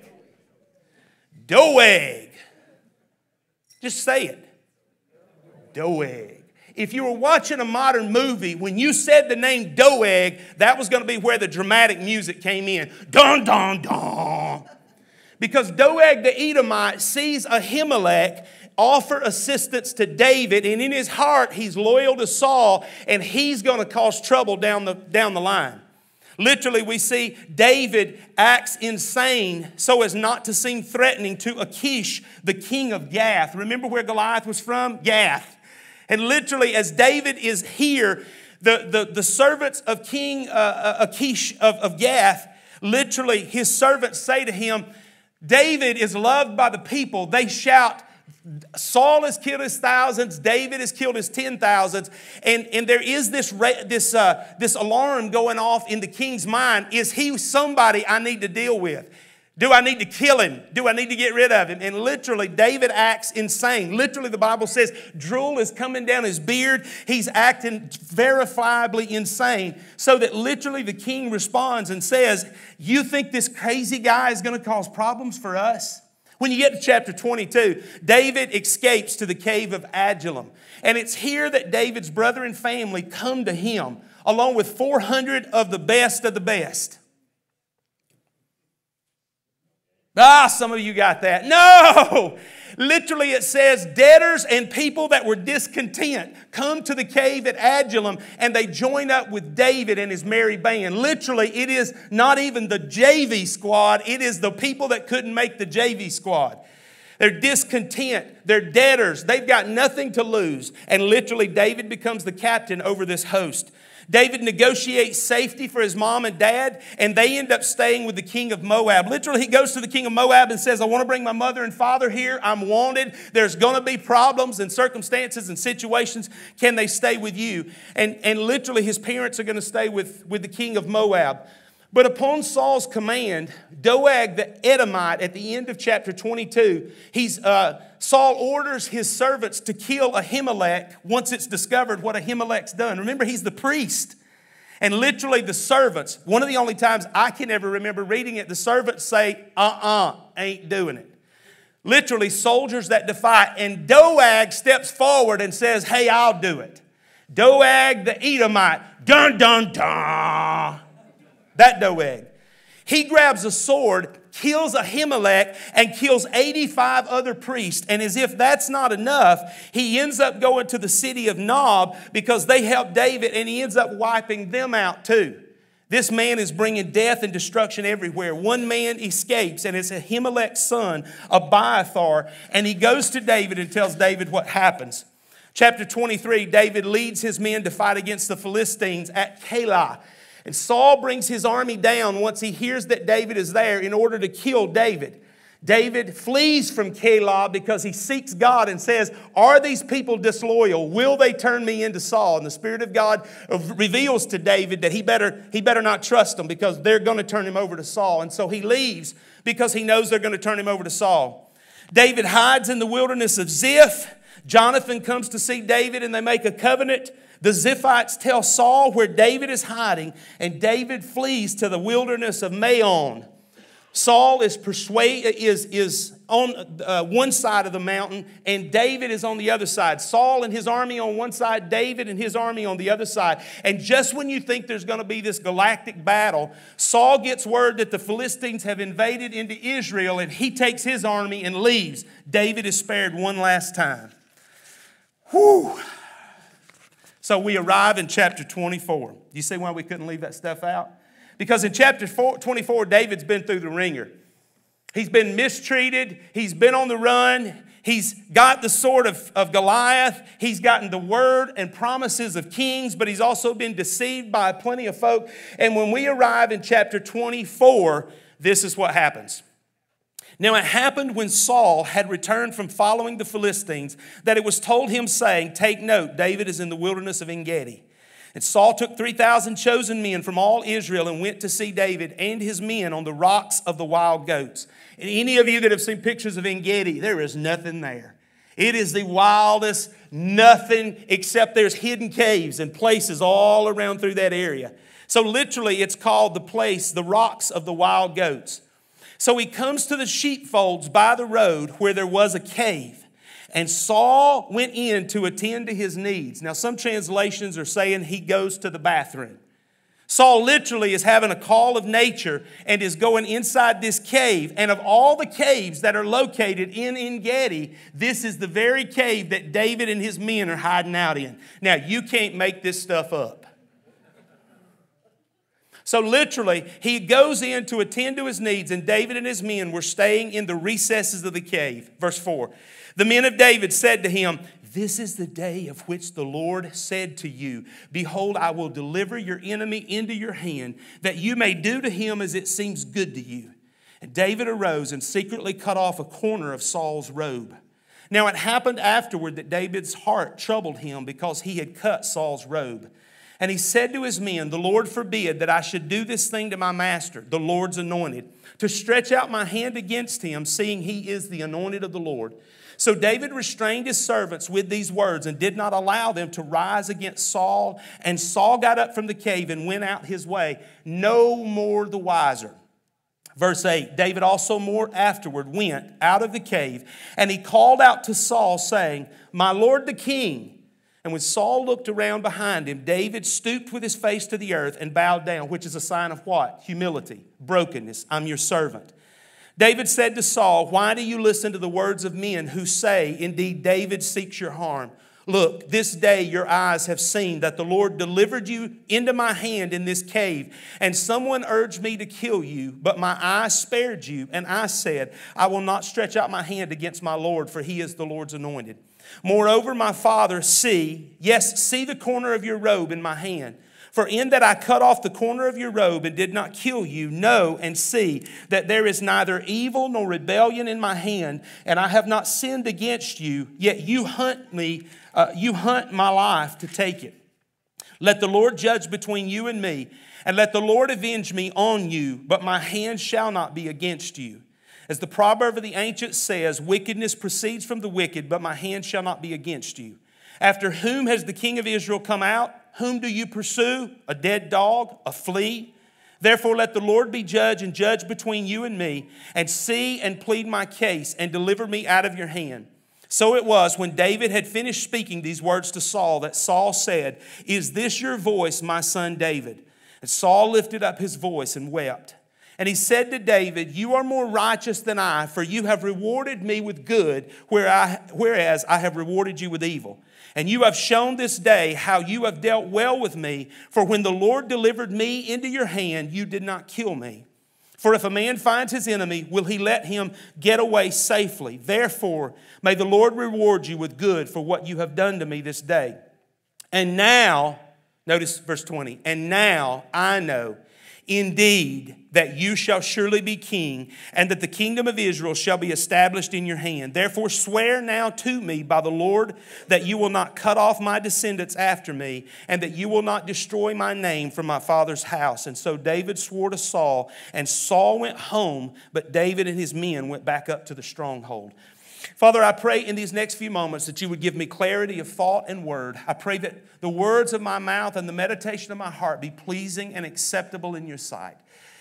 Doeg. Just say it. Doeg. If you were watching a modern movie, when you said the name Doeg, that was going to be where the dramatic music came in. Dun, dun, dun. Because Doeg the Edomite sees Ahimelech offer assistance to David, and in his heart, he's loyal to Saul, and he's going to cause trouble down the, down the line. Literally, we see David acts insane so as not to seem threatening to Achish, the king of Gath. Remember where Goliath was from? Gath. And literally, as David is here, the, the, the servants of King uh, Achish of, of Gath, literally his servants say to him, David is loved by the people. They shout, Saul has killed his thousands, David has killed his ten thousands. And, and there is this, this, uh, this alarm going off in the king's mind. Is he somebody I need to deal with? Do I need to kill him? Do I need to get rid of him? And literally, David acts insane. Literally, the Bible says drool is coming down his beard. He's acting verifiably insane. So that literally the king responds and says, you think this crazy guy is going to cause problems for us? When you get to chapter twenty-two, David escapes to the cave of Adullam. And it's here that David's brother and family come to him, along with four hundred of the best of the best. Ah, some of you got that. No! Literally it says debtors and people that were discontent come to the cave at Adullam and they join up with David and his merry band. Literally it is not even the J V squad. It is the people that couldn't make the J V squad. They're discontent. They're debtors. They've got nothing to lose. And literally David becomes the captain over this host. David negotiates safety for his mom and dad, and they end up staying with the king of Moab. Literally, he goes to the king of Moab and says, I want to bring my mother and father here. I'm wanted. There's going to be problems and circumstances and situations. Can they stay with you? And, and literally, his parents are going to stay with, with the king of Moab. But upon Saul's command, Doeg the Edomite, at the end of chapter twenty-two, he's, uh, Saul orders his servants to kill Ahimelech once it's discovered what Ahimelech's done. Remember, he's the priest. And literally the servants, one of the only times I can ever remember reading it, the servants say, uh-uh, ain't doing it. Literally soldiers that defy. And Doeg steps forward and says, hey, I'll do it. Doeg the Edomite, dun, dun, dun. That Doeg. He grabs a sword, kills Ahimelech, and kills eighty-five other priests. And as if that's not enough, he ends up going to the city of Nob because they helped David, and he ends up wiping them out too. This man is bringing death and destruction everywhere. One man escapes, and it's Ahimelech's son, Abiathar, and he goes to David and tells David what happens. Chapter twenty-three, David leads his men to fight against the Philistines at Keilah. And Saul brings his army down once he hears that David is there in order to kill David. David flees from Keilah because he seeks God and says, are these people disloyal? Will they turn me into Saul? And the Spirit of God reveals to David that he better, he better not trust them because they're going to turn him over to Saul. And so he leaves because he knows they're going to turn him over to Saul. David hides in the wilderness of Ziph. Jonathan comes to see David and they make a covenant. The Ziphites tell Saul where David is hiding, and David flees to the wilderness of Maon. Saul is persuade, is, is on uh, one side of the mountain, and David is on the other side. Saul and his army on one side, David and his army on the other side. And just when you think there's going to be this galactic battle, Saul gets word that the Philistines have invaded into Israel, and he takes his army and leaves. David is spared one last time. Whew. So we arrive in chapter twenty-four. Do you see why we couldn't leave that stuff out? Because in chapter twenty-four, David's been through the ringer. He's been mistreated. He's been on the run. He's got the sword of, of Goliath. He's gotten the word and promises of kings, but he's also been deceived by plenty of folk. And when we arrive in chapter twenty-four, this is what happens. Now it happened when Saul had returned from following the Philistines that it was told him, saying, take note, David is in the wilderness of En-Gedi. And Saul took three thousand chosen men from all Israel and went to see David and his men on the rocks of the wild goats. And any of you that have seen pictures of En-Gedi, there is nothing there. It is the wildest, nothing except there's hidden caves and places all around through that area. So literally it's called the place, the rocks of the wild goats. So he comes to the sheepfolds by the road where there was a cave. And Saul went in to attend to his needs. Now, some translations are saying he goes to the bathroom. Saul literally is having a call of nature and is going inside this cave. And of all the caves that are located in En-Gedi, this is the very cave that David and his men are hiding out in. Now, you can't make this stuff up. So literally, he goes in to attend to his needs, and David and his men were staying in the recesses of the cave. Verse four. The men of David said to him, this is the day of which the Lord said to you, behold, I will deliver your enemy into your hand, that you may do to him as it seems good to you. And David arose and secretly cut off a corner of Saul's robe. Now it happened afterward that David's heart troubled him because he had cut Saul's robe. And he said to his men, the Lord forbid that I should do this thing to my master, the Lord's anointed, to stretch out my hand against him, seeing he is the anointed of the Lord. So David restrained his servants with these words and did not allow them to rise against Saul. And Saul got up from the cave and went out his way, no more the wiser. Verse eight, David also more afterward went out of the cave, and he called out to Saul, saying, my lord the king. And when Saul looked around behind him, David stooped with his face to the earth and bowed down, which is a sign of what? Humility, brokenness. I'm your servant. David said to Saul, why do you listen to the words of men who say, indeed, David seeks your harm? Look, this day your eyes have seen that the Lord delivered you into my hand in this cave, and someone urged me to kill you, but my eyes spared you, and I said, I will not stretch out my hand against my Lord, for he is the Lord's anointed. Moreover, my father, see, yes, see the corner of your robe in my hand. For in that I cut off the corner of your robe and did not kill you, know and see that there is neither evil nor rebellion in my hand, and I have not sinned against you, yet you hunt me, uh, you hunt my life to take it. Let the Lord judge between you and me, and let the Lord avenge me on you, but my hand shall not be against you. As the proverb of the ancients says, wickedness proceeds from the wicked, but my hand shall not be against you. After whom has the king of Israel come out? Whom do you pursue? A dead dog? A flea? Therefore let the Lord be judge and judge between you and me, and see and plead my case, and deliver me out of your hand. So it was when David had finished speaking these words to Saul that Saul said, is this your voice, my son David? And Saul lifted up his voice and wept. And he said to David, you are more righteous than I, for you have rewarded me with good, whereas I have rewarded you with evil. And you have shown this day how you have dealt well with me, for when the Lord delivered me into your hand, you did not kill me. For if a man finds his enemy, will he let him get away safely? Therefore, may the Lord reward you with good for what you have done to me this day. And now, notice verse twenty, and now I know indeed that you shall surely be king, and that the kingdom of Israel shall be established in your hand. Therefore swear now to me by the Lord that you will not cut off my descendants after me, and that you will not destroy my name from my father's house. And so David swore to Saul, and Saul went home, but David and his men went back up to the stronghold. Father, I pray in these next few moments that you would give me clarity of thought and word. I pray that the words of my mouth and the meditation of my heart be pleasing and acceptable in your sight.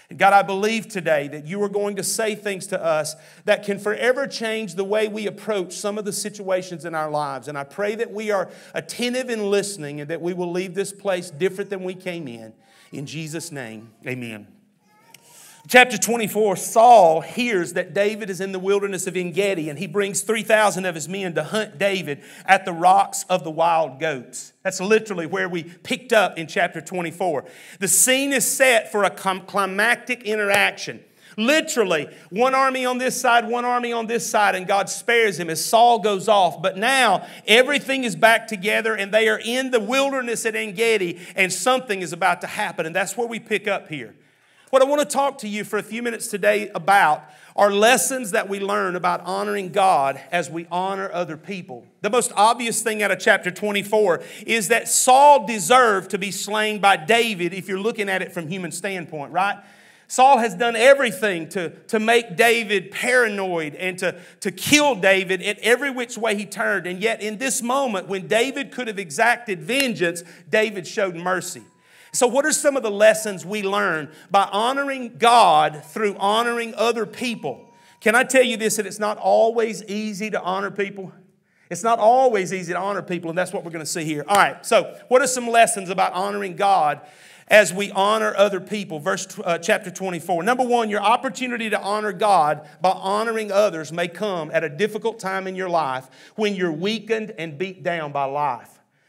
God, I believe today that you are going to say things to us that can forever change the way we approach some of the situations in our lives. And I pray that we are attentive in listening and that we will leave this place different than we came in. In Jesus' name, amen. Chapter twenty-four, Saul hears that David is in the wilderness of En-Gedi, and he brings three thousand of his men to hunt David at the rocks of the wild goats. That's literally where we picked up in chapter twenty-four. The scene is set for a climactic interaction. Literally, one army on this side, one army on this side, and God spares him as Saul goes off. But now, everything is back together, and they are in the wilderness at En-Gedi, and something is about to happen, and that's where we pick up here. What I want to talk to you for a few minutes today about are lessons that we learn about honoring God as we honor other people. The most obvious thing out of chapter twenty-four is that Saul deserved to be slain by David if you're looking at it from human standpoint, right? Saul has done everything to, to make David paranoid and to, to kill David in every which way he turned. And yet in this moment, when David could have exacted vengeance, David showed mercy. So what are some of the lessons we learn by honoring God through honoring other people? Can I tell you this, that it's not always easy to honor people? It's not always easy to honor people, and that's what we're going to see here. All right, so what are some lessons about honoring God as we honor other people? Verse uh, chapter twenty-four. Number one, your opportunity to honor God by honoring others may come at a difficult time in your life when you're weakened and beat down by life.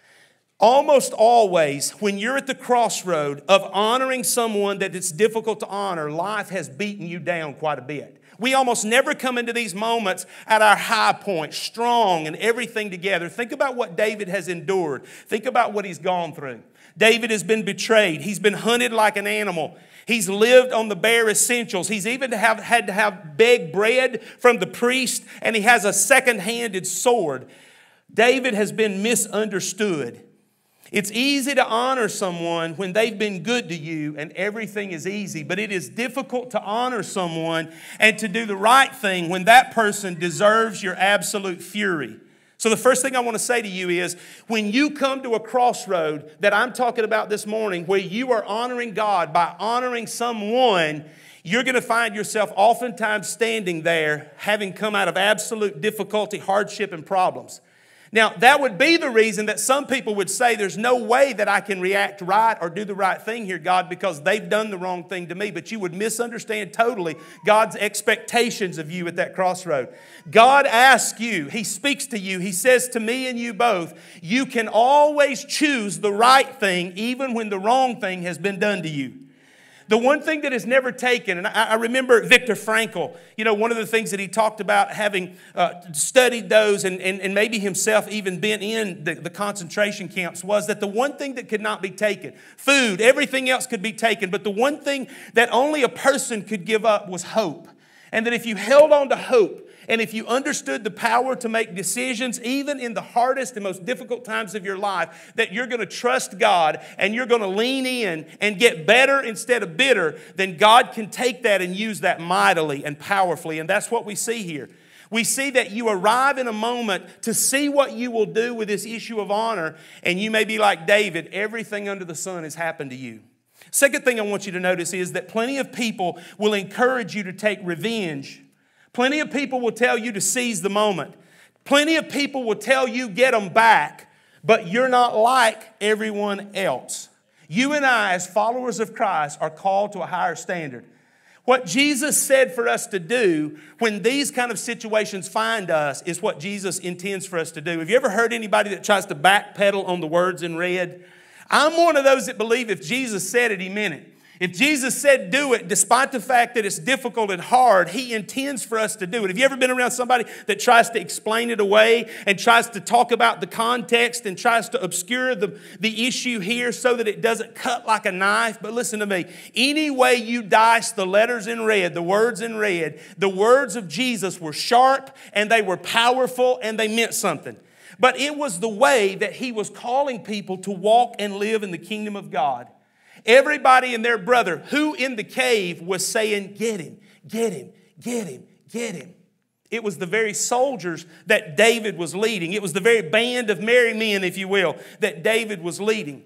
Almost always, when you're at the crossroad of honoring someone that it's difficult to honor, life has beaten you down quite a bit. We almost never come into these moments at our high point, strong and everything together. Think about what David has endured. Think about what he's gone through. David has been betrayed. He's been hunted like an animal. He's lived on the bare essentials. He's even have, had to have beg bread from the priest, and he has a second-handed sword. David has been misunderstood. It's easy to honor someone when they've been good to you and everything is easy, but it is difficult to honor someone and to do the right thing when that person deserves your absolute fury. So the first thing I want to say to you is, when you come to a crossroad that I'm talking about this morning, where you are honoring God by honoring someone, you're going to find yourself oftentimes standing there having come out of absolute difficulty, hardship, and problems. Now, that would be the reason that some people would say, there's no way that I can react right or do the right thing here, God, because they've done the wrong thing to me. But you would misunderstand totally God's expectations of you at that crossroad. God asks you, He speaks to you, He says to me and you both, you can always choose the right thing even when the wrong thing has been done to you. The one thing that is never taken, and I, I remember Viktor Frankl, you know, one of the things that he talked about, having uh, studied those and, and, and maybe himself even been in the, the concentration camps, was that the one thing that could not be taken, food, everything else could be taken, but the one thing that only a person could give up was hope. And that if you held on to hope, and if you understood the power to make decisions, even in the hardest and most difficult times of your life, that you're going to trust God and you're going to lean in and get better instead of bitter, then God can take that and use that mightily and powerfully. And that's what we see here. We see that you arrive in a moment to see what you will do with this issue of honor, and you may be like David, everything under the sun has happened to you. Second thing I want you to notice is that plenty of people will encourage you to take revenge. Plenty of people will tell you to seize the moment. Plenty of people will tell you get them back, but you're not like everyone else. You and I, as followers of Christ, are called to a higher standard. What Jesus said for us to do when these kind of situations find us is what Jesus intends for us to do. Have you ever heard anybody that tries to backpedal on the words in red? I'm one of those that believe if Jesus said it, He meant it. If Jesus said do it, despite the fact that it's difficult and hard, He intends for us to do it. Have you ever been around somebody that tries to explain it away and tries to talk about the context and tries to obscure the, the issue here so that it doesn't cut like a knife? But listen to me. Any way you dice the letters in red, the words in red, the words of Jesus were sharp and they were powerful and they meant something. But it was the way that He was calling people to walk and live in the kingdom of God. Everybody and their brother who in the cave was saying, get him, get him, get him, get him. It was the very soldiers that David was leading. It was the very band of merry men, if you will, that David was leading.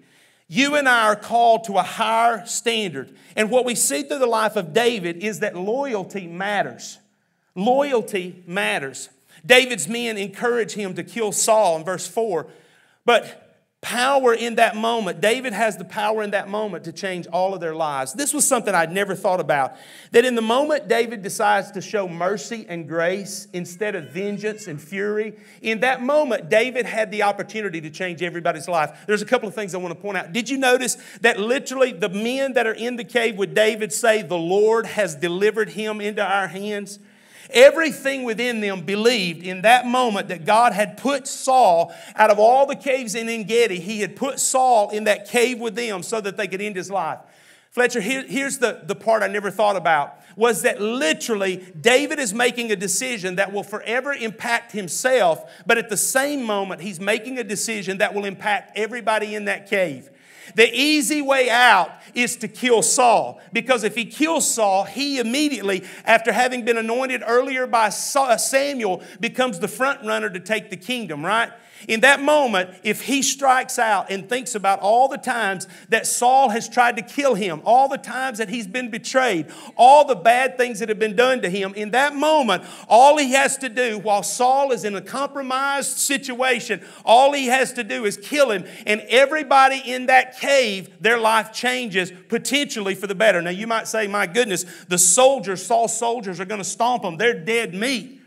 You and I are called to a higher standard. And what we see through the life of David is that loyalty matters. Loyalty matters. David's men encourage him to kill Saul in verse four. But power in that moment, David has the power in that moment to change all of their lives. This was something I'd never thought about. That in the moment David decides to show mercy and grace instead of vengeance and fury, in that moment David had the opportunity to change everybody's life. There's a couple of things I want to point out. Did you notice that literally the men that are in the cave with David say, the Lord has delivered him into our hands? Everything within them believed in that moment that God had put Saul out of all the caves in En-Gedi. He had put Saul in that cave with them so that they could end his life. Fletcher, here, here's the, the part I never thought about, was that literally David is making a decision that will forever impact himself, but at the same moment he's making a decision that will impact everybody in that cave. The easy way out is to kill Saul, because if he kills Saul, he immediately, after having been anointed earlier by Samuel, becomes the front runner to take the kingdom, right? In that moment, if he strikes out and thinks about all the times that Saul has tried to kill him, all the times that he's been betrayed, all the bad things that have been done to him, in that moment, all he has to do while Saul is in a compromised situation, all he has to do is kill him, and everybody in that cave, their life changes potentially for the better. Now you might say, my goodness, the soldiers, Saul's soldiers are going to stomp them. They're dead meat.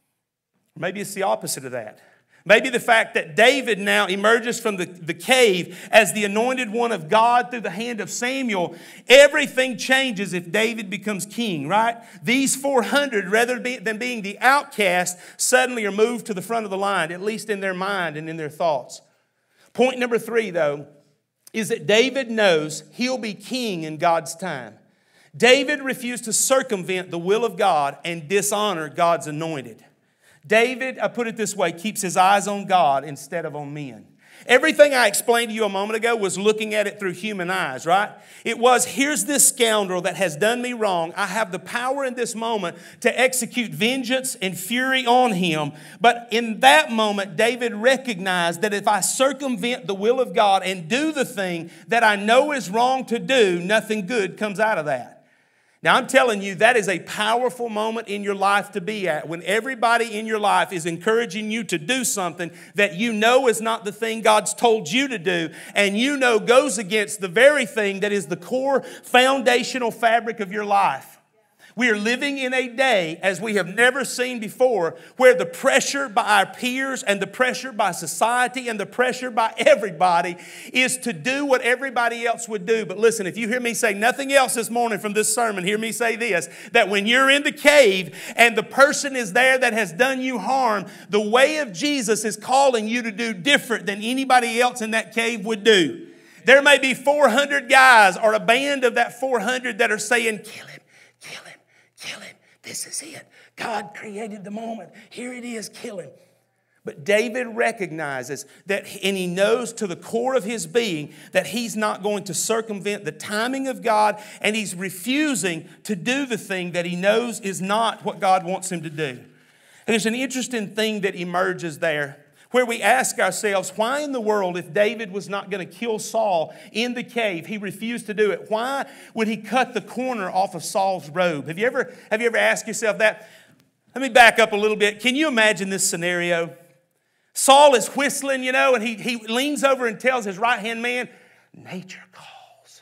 Maybe it's the opposite of that. Maybe the fact that David now emerges from the, the cave as the anointed one of God through the hand of Samuel, everything changes if David becomes king, right? These four hundred, rather than being the outcast, suddenly are moved to the front of the line, at least in their mind and in their thoughts. Point number three, though, is that David knows he'll be king in God's time. David refused to circumvent the will of God and dishonor God's anointed. David, I put it this way, keeps his eyes on God instead of on men. Everything I explained to you a moment ago was looking at it through human eyes, right? It was, here's this scoundrel that has done me wrong. I have the power in this moment to execute vengeance and fury on him. But in that moment, David recognized that if I circumvent the will of God and do the thing that I know is wrong to do, nothing good comes out of that. Now, I'm telling you, that is a powerful moment in your life to be at, when everybody in your life is encouraging you to do something that you know is not the thing God's told you to do, and you know goes against the very thing that is the core foundational fabric of your life. We are living in a day, as we have never seen before, where the pressure by our peers and the pressure by society and the pressure by everybody is to do what everybody else would do. But listen, if you hear me say nothing else this morning from this sermon, hear me say this, that when you're in the cave and the person is there that has done you harm, the way of Jesus is calling you to do different than anybody else in that cave would do. There may be four hundred guys or a band of that four hundred that are saying, kill him, kill him. Kill him. This is it. God created the moment. Here it is. Kill him. But David recognizes that, and he knows to the core of his being that he's not going to circumvent the timing of God, and he's refusing to do the thing that he knows is not what God wants him to do. And there's an interesting thing that emerges there, where we ask ourselves, why in the world, if David was not going to kill Saul in the cave, he refused to do it? Why would he cut the corner off of Saul's robe? Have you ever, have you ever asked yourself that? Let me back up a little bit. Can you imagine this scenario? Saul is whistling, you know, and he, he leans over and tells his right-hand man, nature calls.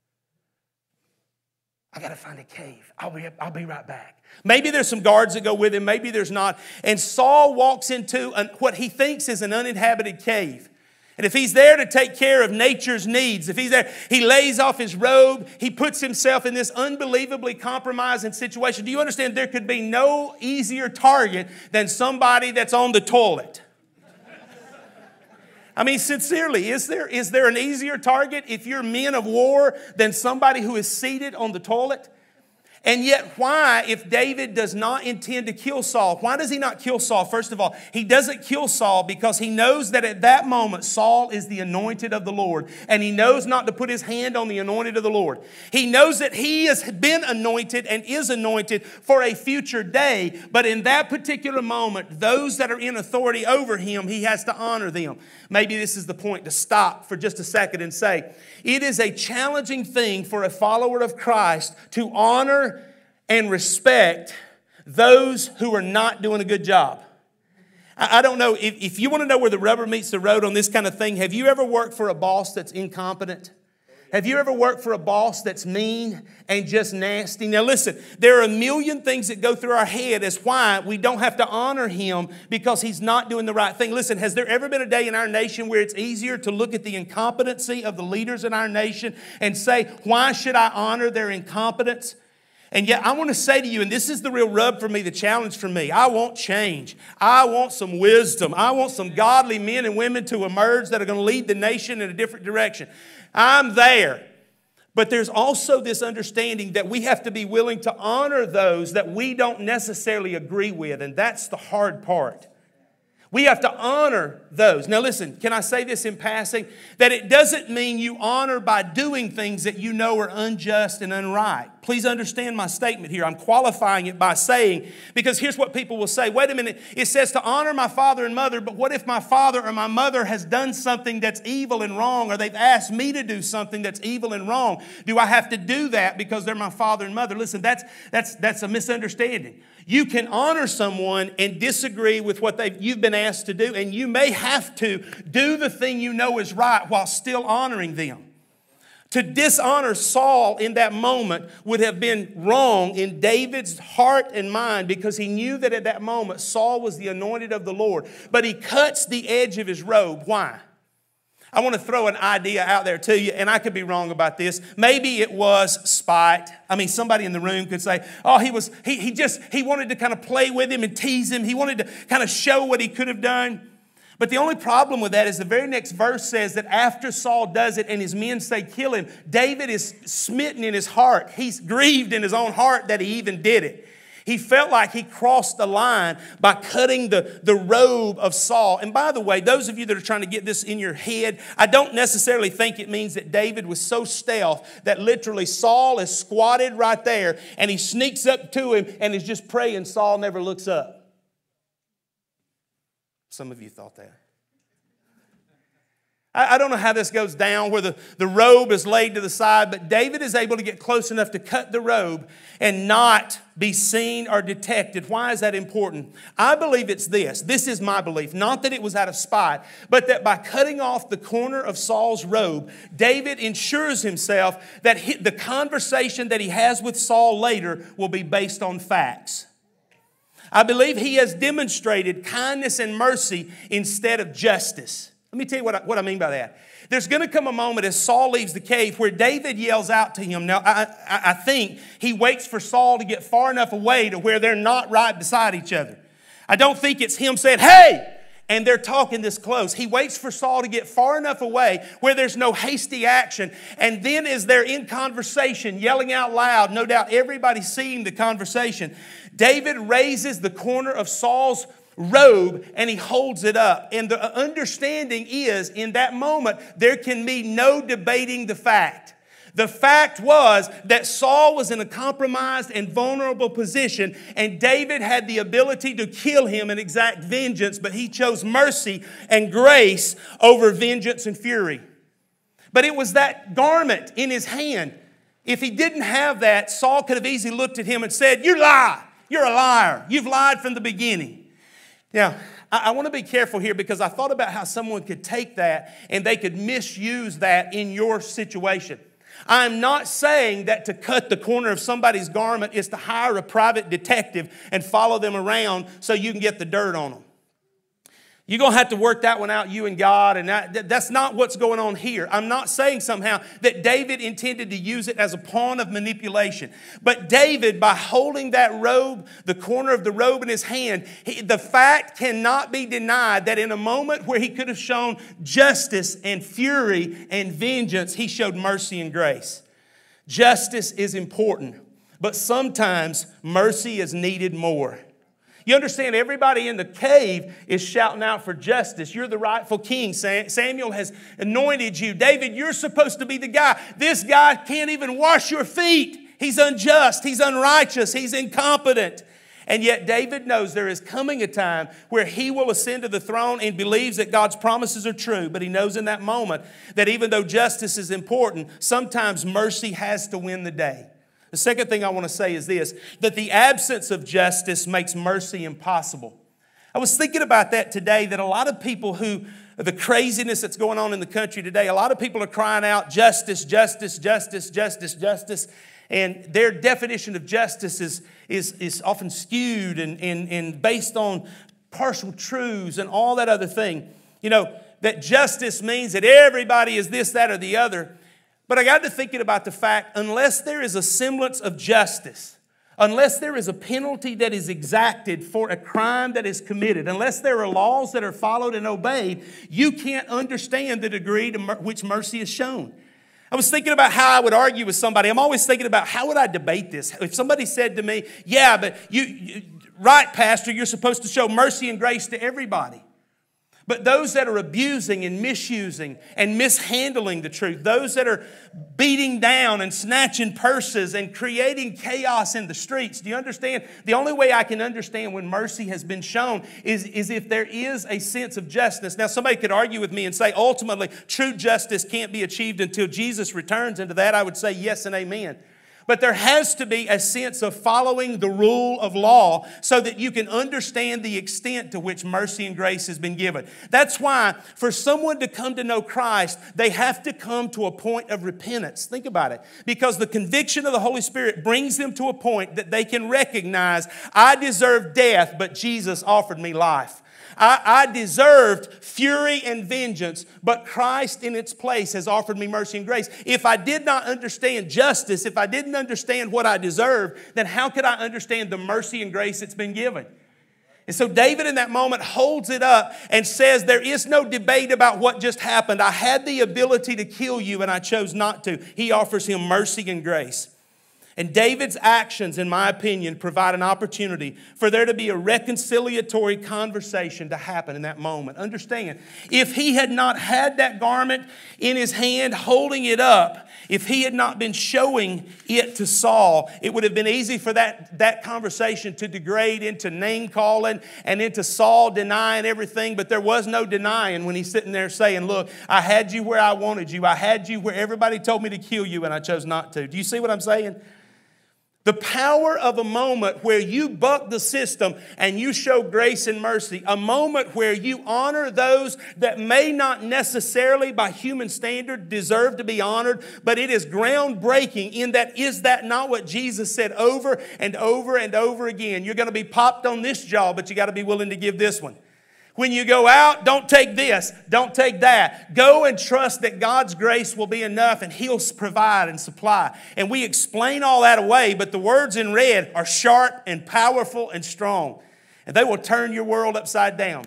I got to find a cave. I'll be, I'll be right back. Maybe there's some guards that go with him. Maybe there's not. And Saul walks into an, what he thinks is an uninhabited cave. And if he's there to take care of nature's needs, if he's there, he lays off his robe. He puts himself in this unbelievably compromising situation. Do you understand? There could be no easier target than somebody that's on the toilet. I mean, sincerely, is there, is there an easier target if you're men of war than somebody who is seated on the toilet? And yet why, if David does not intend to kill Saul, why does he not kill Saul? First of all, he doesn't kill Saul because he knows that at that moment Saul is the anointed of the Lord. And he knows not to put his hand on the anointed of the Lord. He knows that he has been anointed and is anointed for a future day. But in that particular moment, those that are in authority over him, he has to honor them. Maybe this is the point to stop for just a second and say, it is a challenging thing for a follower of Christ to honor and respect those who are not doing a good job. I don't know, if, if you want to know where the rubber meets the road on this kind of thing, have you ever worked for a boss that's incompetent? Have you ever worked for a boss that's mean and just nasty? Now listen, there are a million things that go through our head as why we don't have to honor him because he's not doing the right thing. Listen, has there ever been a day in our nation where it's easier to look at the incompetency of the leaders in our nation and say, why should I honor their incompetence? And yet I want to say to you, and this is the real rub for me, the challenge for me, I want change. I want some wisdom. I want some godly men and women to emerge that are going to lead the nation in a different direction. I'm there. But there's also this understanding that we have to be willing to honor those that we don't necessarily agree with. And that's the hard part. We have to honor those. Now listen, can I say this in passing? That it doesn't mean you honor by doing things that you know are unjust and unright. Please understand my statement here. I'm qualifying it by saying, because here's what people will say. Wait a minute, it says to honor my father and mother, but what if my father or my mother has done something that's evil and wrong, or they've asked me to do something that's evil and wrong? Do I have to do that because they're my father and mother? Listen, that's, that's, that's a misunderstanding. You can honor someone and disagree with what they've, you've been asked to do, and you may have to do the thing you know is right while still honoring them. To dishonor Saul in that moment would have been wrong in David's heart and mind because he knew that at that moment Saul was the anointed of the Lord. But he cuts the edge of his robe. Why? I want to throw an idea out there to you, and I could be wrong about this. Maybe it was spite. I mean, somebody in the room could say, oh, he was, he, he just, he wanted to kind of play with him and tease him. He wanted to kind of show what he could have done. But the only problem with that is the very next verse says that after Saul does it and his men say kill him, David is smitten in his heart. He's grieved in his own heart that he even did it. He felt like he crossed the line by cutting the, the robe of Saul. And by the way, those of you that are trying to get this in your head, I don't necessarily think it means that David was so stealth that literally Saul is squatted right there and he sneaks up to him and is just praying. Saul never looks up. Some of you thought that. I don't know how this goes down where the, the robe is laid to the side, but David is able to get close enough to cut the robe and not be seen or detected. Why is that important? I believe it's this. This is my belief. Not that it was out of spite, but that by cutting off the corner of Saul's robe, David ensures himself that he, the conversation that he has with Saul later will be based on facts. I believe he has demonstrated kindness and mercy instead of justice. Let me tell you what I, what I mean by that. There's going to come a moment as Saul leaves the cave where David yells out to him. Now, I, I, I think he waits for Saul to get far enough away to where they're not right beside each other. I don't think it's him saying, hey, and they're talking this close. He waits for Saul to get far enough away where there's no hasty action. And then as they're in conversation, yelling out loud, no doubt everybody's seeing the conversation, David raises the corner of Saul's robe and he holds it up. And the understanding is in that moment there can be no debating the fact. The fact was that Saul was in a compromised and vulnerable position, and David had the ability to kill him and exact vengeance, but he chose mercy and grace over vengeance and fury. But it was that garment in his hand. If he didn't have that, Saul could have easily looked at him and said, "You lie. You're a liar. You've lied from the beginning." Now, I, I want to be careful here because I thought about how someone could take that and they could misuse that in your situation. I'm not saying that to cut the corner of somebody's garment is to hire a private detective and follow them around so you can get the dirt on them. You're going to have to work that one out, you and God, and that, that's not what's going on here. I'm not saying somehow that David intended to use it as a pawn of manipulation. But David, by holding that robe, the corner of the robe in his hand, he, the fact cannot be denied that in a moment where he could have shown justice and fury and vengeance, he showed mercy and grace. Justice is important. but sometimes mercy is needed more. You understand, everybody in the cave is shouting out for justice. You're the rightful king. Samuel has anointed you. David, you're supposed to be the guy. This guy can't even wash your feet. He's unjust. He's unrighteous. He's incompetent. And yet David knows there is coming a time where he will ascend to the throne and believes that God's promises are true. But he knows in that moment that even though justice is important, sometimes mercy has to win the day. The second thing I want to say is this, that the absence of justice makes mercy impossible. I was thinking about that today, that a lot of people who, the craziness that's going on in the country today, a lot of people are crying out justice, justice, justice, justice, justice. And their definition of justice is, is, is often skewed and, and, and based on partial truths and all that other thing. You know, that justice means that everybody is this, that, or the other. But I got to thinking about the fact, unless there is a semblance of justice, unless there is a penalty that is exacted for a crime that is committed, unless there are laws that are followed and obeyed, you can't understand the degree to mer- which mercy is shown. I was thinking about how I would argue with somebody. I'm always thinking about how would I debate this. If somebody said to me, yeah, but you, you right, Pastor, you're supposed to show mercy and grace to everybody. But those that are abusing and misusing and mishandling the truth, those that are beating down and snatching purses and creating chaos in the streets, do you understand? The only way I can understand when mercy has been shown is, is if there is a sense of justice. Now, somebody could argue with me and say, ultimately, true justice can't be achieved until Jesus returns. And to that, I would say yes and amen. But there has to be a sense of following the rule of law so that you can understand the extent to which mercy and grace has been given. That's why for someone to come to know Christ, they have to come to a point of repentance. Think about it. Because the conviction of the Holy Spirit brings them to a point that they can recognize, I deserve death, but Jesus offered me life. I, I deserved fury and vengeance, but Christ in its place has offered me mercy and grace. If I did not understand justice, if I didn't understand what I deserved, then how could I understand the mercy and grace that's been given? And so David in that moment holds it up and says, there is no debate about what just happened. I had the ability to kill you and I chose not to. He offers him mercy and grace. And David's actions, in my opinion, provide an opportunity for there to be a reconciliatory conversation to happen in that moment. Understand, if he had not had that garment in his hand, holding it up, if he had not been showing it to Saul, it would have been easy for that, that conversation to degrade into name-calling and into Saul denying everything. But there was no denying when he's sitting there saying, look, I had you where I wanted you. I had you where everybody told me to kill you, and I chose not to. Do you see what I'm saying? The power of a moment where you buck the system and you show grace and mercy. A moment where you honor those that may not necessarily by human standard deserve to be honored. But it is groundbreaking in that, is that not what Jesus said over and over and over again? You're going to be popped on this jaw, but you got to be willing to give this one. When you go out, don't take this, don't take that. Go and trust that God's grace will be enough and He'll provide and supply. And we explain all that away, but the words in red are sharp and powerful and strong. And they will turn your world upside down.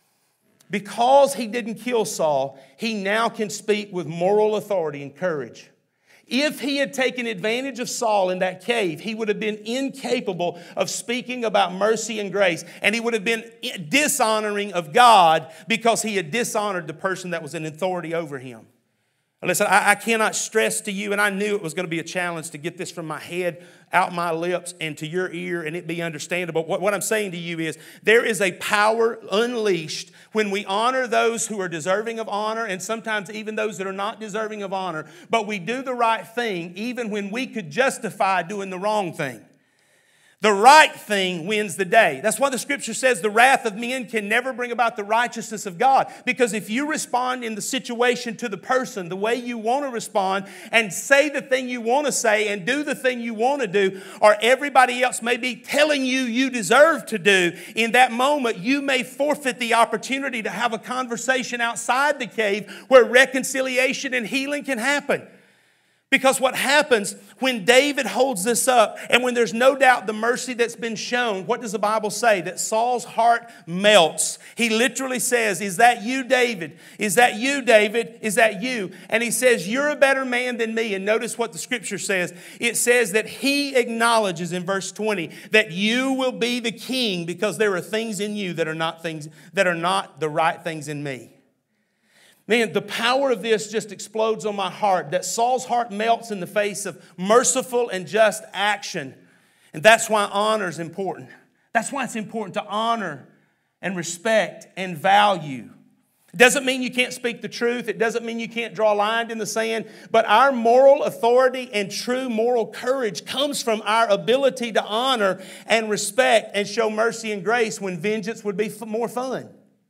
Because he didn't kill Saul, he now can speak with moral authority and courage. If he had taken advantage of Saul in that cave, he would have been incapable of speaking about mercy and grace. And he would have been dishonoring of God because he had dishonored the person that was in authority over him. Listen, I, I cannot stress to you, and I knew it was going to be a challenge to get this from my head, out my lips, and to your ear, and it be understandable. What, what I'm saying to you is there is a power unleashed when we honor those who are deserving of honor, and sometimes even those that are not deserving of honor. But we do the right thing even when we could justify doing the wrong thing. The right thing wins the day. That's why the scripture says the wrath of men can never bring about the righteousness of God. Because if you respond in the situation to the person the way you want to respond and say the thing you want to say and do the thing you want to do, or everybody else may be telling you you deserve to do, in that moment you may forfeit the opportunity to have a conversation outside the cave where reconciliation and healing can happen. Because what happens when David holds this up and when there's no doubt the mercy that's been shown, what does the Bible say? That Saul's heart melts. He literally says, is that you, David? Is that you, David? Is that you? And he says, you're a better man than me. And notice what the scripture says. It says that he acknowledges in verse twenty that you will be the king because there are things in you that are not things that are not the right things in me. Man, the power of this just explodes on my heart, that Saul's heart melts in the face of merciful and just action. And that's why honor is important. That's why it's important to honor and respect and value. It doesn't mean you can't speak the truth. It doesn't mean you can't draw a line in the sand. But our moral authority and true moral courage comes from our ability to honor and respect and show mercy and grace when vengeance would be more fun.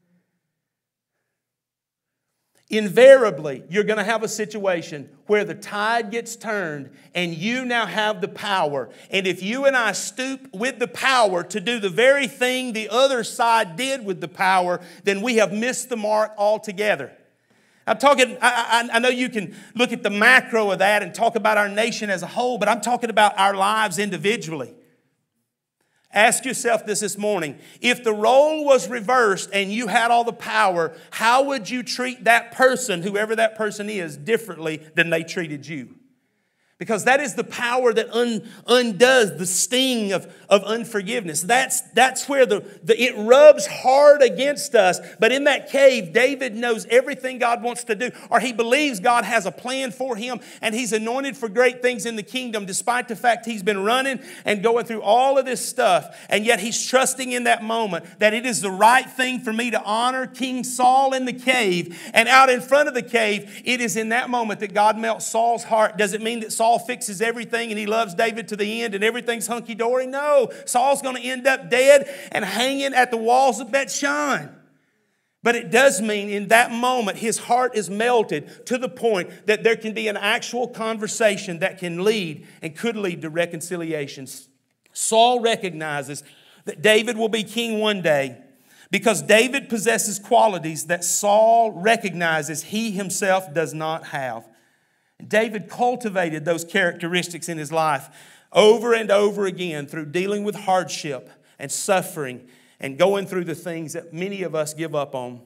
Invariably, you're going to have a situation where the tide gets turned and you now have the power. And if you and I stoop with the power to do the very thing the other side did with the power, then we have missed the mark altogether. I'm talking, I, I, I know you can look at the macro of that and talk about our nation as a whole, but I'm talking about our lives individually. Ask yourself this this morning. If the role was reversed and you had all the power, how would you treat that person, whoever that person is, differently than they treated you? Because that is the power that un, undoes the sting of, of unforgiveness. That's, that's where the, the it rubs hard against us. But in that cave, David knows everything God wants to do, or he believes God has a plan for him, and he's anointed for great things in the kingdom, despite the fact he's been running and going through all of this stuff. And yet he's trusting in that moment that it is the right thing for me to honor King Saul in the cave. And out in front of the cave, it is in that moment that God melts Saul's heart. Does it mean that Saul Saul fixes everything and he loves David to the end and everything's hunky-dory? No. Saul's going to end up dead and hanging at the walls of Beth-shan. But it does mean in that moment his heart is melted to the point that there can be an actual conversation that can lead and could lead to reconciliation. Saul recognizes that David will be king one day because David possesses qualities that Saul recognizes he himself does not have. David cultivated those characteristics in his life over and over again through dealing with hardship and suffering and going through the things that many of us give up on.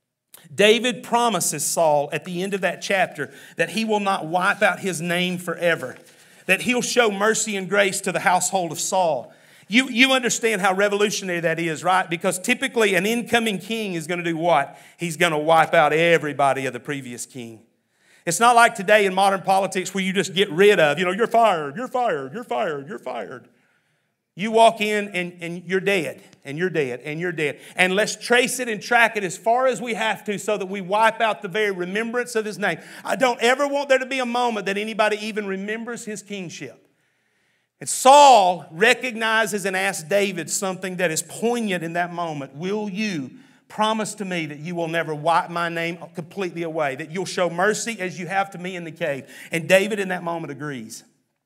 David promises Saul at the end of that chapter that he will not wipe out his name forever, that he'll show mercy and grace to the household of Saul. You, you understand how revolutionary that is, right? Because typically an incoming king is going to do what? He's going to wipe out everybody of the previous king. It's not like today in modern politics where you just get rid of, you know, you're fired, you're fired, you're fired, you're fired. You walk in and, and you're dead, and you're dead, and you're dead. And let's trace it and track it as far as we have to so that we wipe out the very remembrance of his name. I don't ever want there to be a moment that anybody even remembers his kingship. And Saul recognizes and asks David something that is poignant in that moment. Will you promise to me that you will never wipe my name completely away, that you'll show mercy as you have to me in the cave? And David in that moment agrees.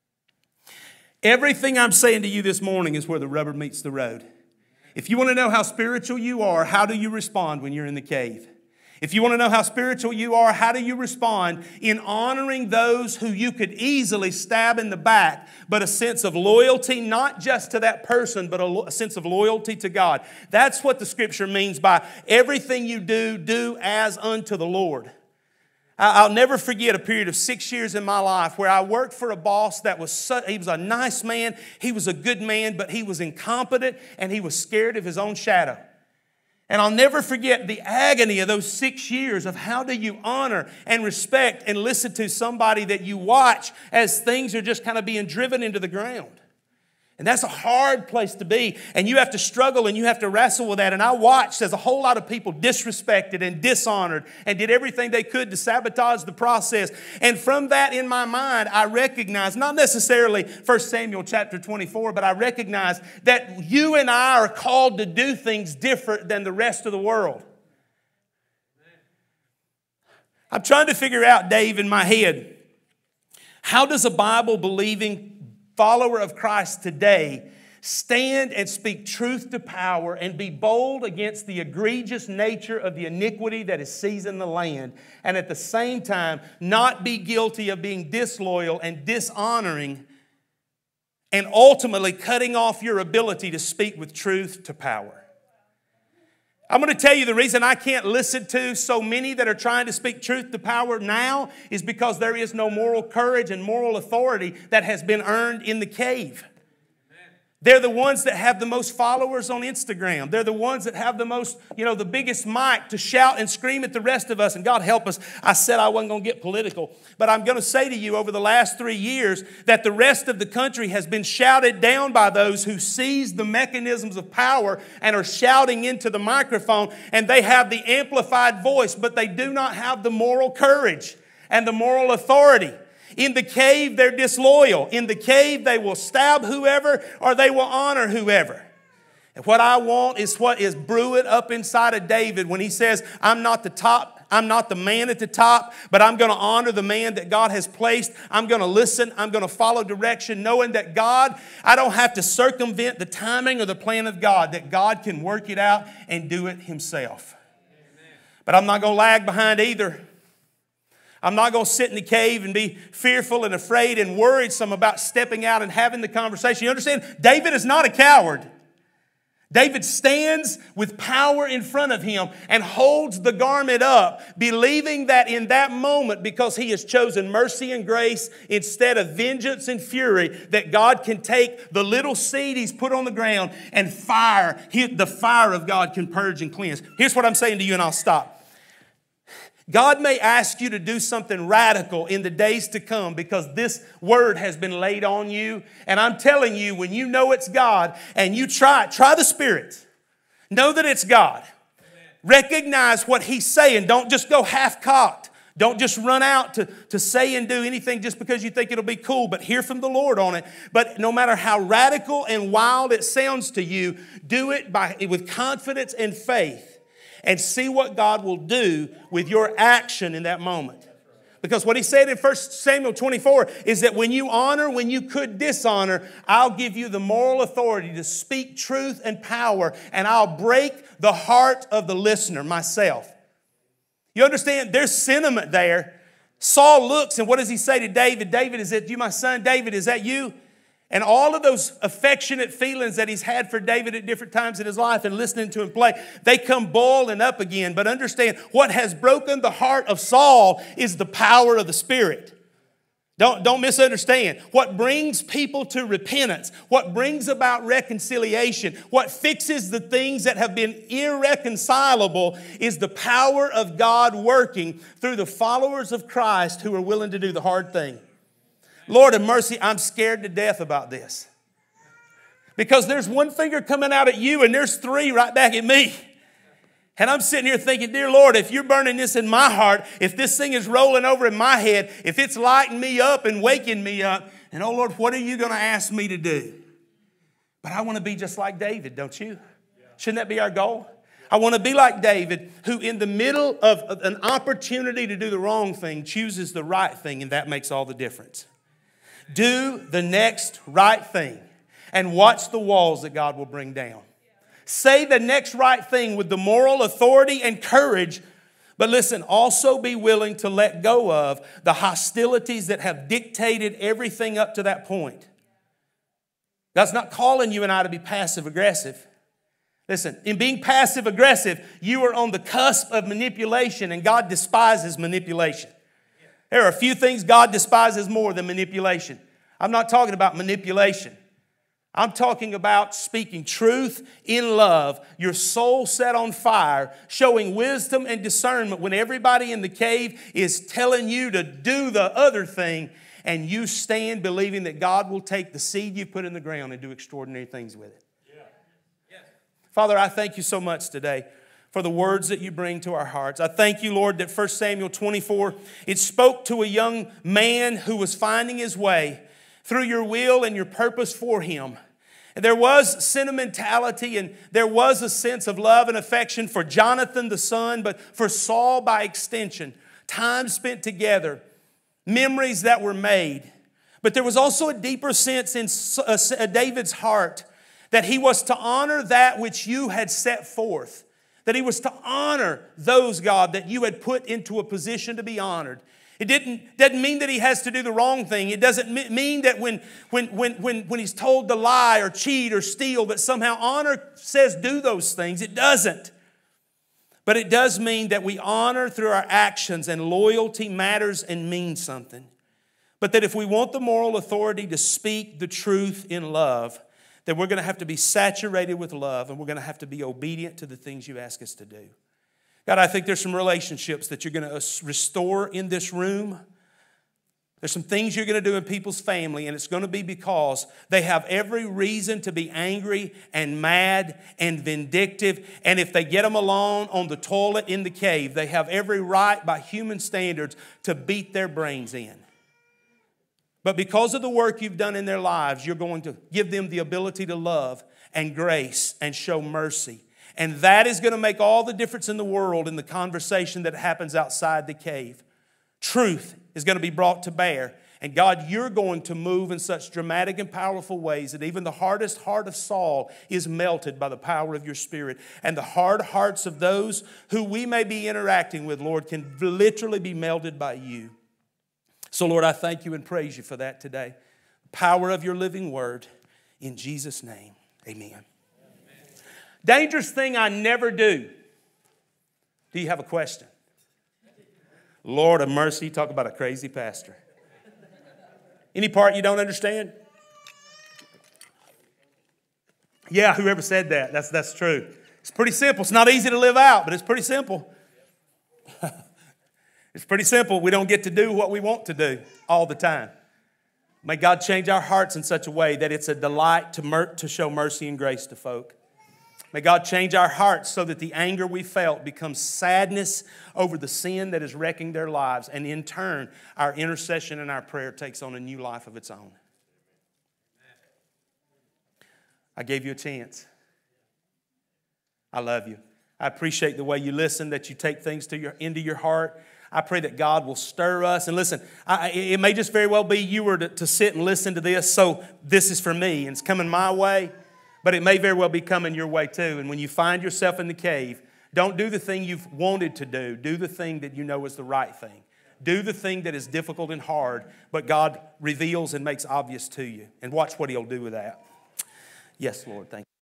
Everything I'm saying to you this morning is where the rubber meets the road. If you want to know how spiritual you are, how do you respond when you're in the cave? If you want to know how spiritual you are, how do you respond in honoring those who you could easily stab in the back, but a sense of loyalty, not just to that person, but a sense of loyalty to God? That's what the scripture means by everything you do, do as unto the Lord. I'll never forget a period of six years in my life where I worked for a boss that was, so, he was a nice man, he was a good man, but he was incompetent and he was scared of his own shadow. And I'll never forget the agony of those six years of how do you honor and respect and listen to somebody that you watch as things are just kind of being driven into the ground. And that's a hard place to be. And you have to struggle and you have to wrestle with that. And I watched as a whole lot of people disrespected and dishonored and did everything they could to sabotage the process. And from that in my mind, I recognize, not necessarily First Samuel chapter twenty-four, but I recognize that you and I are called to do things different than the rest of the world. I'm trying to figure out, Dave, in my head, how does a Bible-believing follower of Christ today stand and speak truth to power and be bold against the egregious nature of the iniquity that is seizing the land, and at the same time not be guilty of being disloyal and dishonoring and ultimately cutting off your ability to speak with truth to power. I'm going to tell you the reason I can't listen to so many that are trying to speak truth to power now is because there is no moral courage and moral authority that has been earned in the cave. They're the ones that have the most followers on Instagram. They're the ones that have the most, you know, the biggest mic to shout and scream at the rest of us. And God help us, I said I wasn't going to get political. But I'm going to say to you over the last three years that the rest of the country has been shouted down by those who seize the mechanisms of power and are shouting into the microphone. And they have the amplified voice, but they do not have the moral courage and the moral authority. In the cave, they're disloyal. In the cave, they will stab whoever or they will honor whoever. And what I want is what is brewing up inside of David when he says, I'm not the top, I'm not the man at the top, but I'm going to honor the man that God has placed. I'm going to listen. I'm going to follow direction, knowing that God, I don't have to circumvent the timing or the plan of God, that God can work it out and do it Himself. Amen. But I'm not going to lag behind either. I'm not going to sit in the cave and be fearful and afraid and worried some about stepping out and having the conversation. You understand? David is not a coward. David stands with power in front of him and holds the garment up, believing that in that moment, because he has chosen mercy and grace instead of vengeance and fury, that God can take the little seed he's put on the ground and fire. The fire of God can purge and cleanse. Here's what I'm saying to you, and I'll stop. God may ask you to do something radical in the days to come because this word has been laid on you. And I'm telling you, when you know it's God and you try, try the Spirit. Know that it's God. Amen. Recognize what He's saying. Don't just go half-cocked. Don't just run out to, to say and do anything just because you think it'll be cool, but hear from the Lord on it. But no matter how radical and wild it sounds to you, do it by, with confidence and faith. And see what God will do with your action in that moment. Because what He said in First Samuel twenty-four is that when you honor, when you could dishonor, I'll give you the moral authority to speak truth and power, and I'll break the heart of the listener, myself. You understand? There's sentiment there. Saul looks, and what does he say to David? David, is that you, my son? David, is that you? And all of those affectionate feelings that he's had for David at different times in his life and listening to him play, they come boiling up again. But understand, what has broken the heart of Saul is the power of the Spirit. Don't, don't misunderstand. What brings people to repentance, what brings about reconciliation, what fixes the things that have been irreconcilable is the power of God working through the followers of Christ who are willing to do the hard thing. Lord have mercy, I'm scared to death about this. Because there's one finger coming out at you and there's three right back at me. And I'm sitting here thinking, dear Lord, if you're burning this in my heart, if this thing is rolling over in my head, if it's lighting me up and waking me up, and oh Lord, what are you going to ask me to do? But I want to be just like David, don't you? Shouldn't that be our goal? I want to be like David, who in the middle of an opportunity to do the wrong thing, chooses the right thing, and that makes all the difference. Do the next right thing and watch the walls that God will bring down. Say the next right thing with the moral authority and courage, but listen, also be willing to let go of the hostilities that have dictated everything up to that point. God's not calling you and I to be passive-aggressive. Listen, in being passive-aggressive, you are on the cusp of manipulation, and God despises manipulation. There are a few things God despises more than manipulation. I'm not talking about manipulation. I'm talking about speaking truth in love, your soul set on fire, showing wisdom and discernment when everybody in the cave is telling you to do the other thing, and you stand believing that God will take the seed you put in the ground and do extraordinary things with it. Yeah. Yeah. Father, I thank you so much today for the words that you bring to our hearts. I thank you, Lord, that First Samuel twenty-four, it spoke to a young man who was finding his way through your will and your purpose for him. And there was sentimentality and there was a sense of love and affection for Jonathan the son, but for Saul by extension, time spent together, memories that were made. But there was also a deeper sense in David's heart that He was to honor that which you had set forth. That He was to honor those, God, that you had put into a position to be honored. It didn't, doesn't mean that he has to do the wrong thing. It doesn't mean that when, when, when, when, when he's told to lie or cheat or steal, that somehow honor says do those things. It doesn't. But it does mean that we honor through our actions, and loyalty matters and means something. But that if we want the moral authority to speak the truth in love, then we're going to have to be saturated with love, and we're going to have to be obedient to the things you ask us to do. God, I think there's some relationships that you're going to restore in this room. There's some things you're going to do in people's family, and it's going to be because they have every reason to be angry and mad and vindictive. And if they get them alone on the toilet in the cave, they have every right by human standards to beat their brains in. But because of the work you've done in their lives, you're going to give them the ability to love and grace and show mercy. And that is going to make all the difference in the world in the conversation that happens outside the cave. Truth is going to be brought to bear. And God, you're going to move in such dramatic and powerful ways that even the hardest heart of Saul is melted by the power of your Spirit. And the hard hearts of those who we may be interacting with, Lord, can literally be melted by you. So, Lord, I thank you and praise you for that today. Power of your living word. In Jesus' name, amen. Dangerous thing I never do. Do you have a question? Lord of mercy, talk about a crazy pastor. Any part you don't understand? Yeah, whoever said that, that's, that's true. It's pretty simple. It's not easy to live out, but it's pretty simple. It's pretty simple. We don't get to do what we want to do all the time. May God change our hearts in such a way that it's a delight to, mer- to show mercy and grace to folk. May God change our hearts so that the anger we felt becomes sadness over the sin that is wrecking their lives. And in turn, our intercession and our prayer takes on a new life of its own. I gave you a chance. I love you. I appreciate the way you listen, that you take things to your, into your heart. I pray that God will stir us. And listen, I, it may just very well be you were to, to sit and listen to this, so this is for me and it's coming my way. But it may very well be coming your way too. And when you find yourself in the cave, don't do the thing you've wanted to do. Do the thing that you know is the right thing. Do the thing that is difficult and hard, but God reveals and makes obvious to you. And watch what He'll do with that. Yes, Lord, thank you.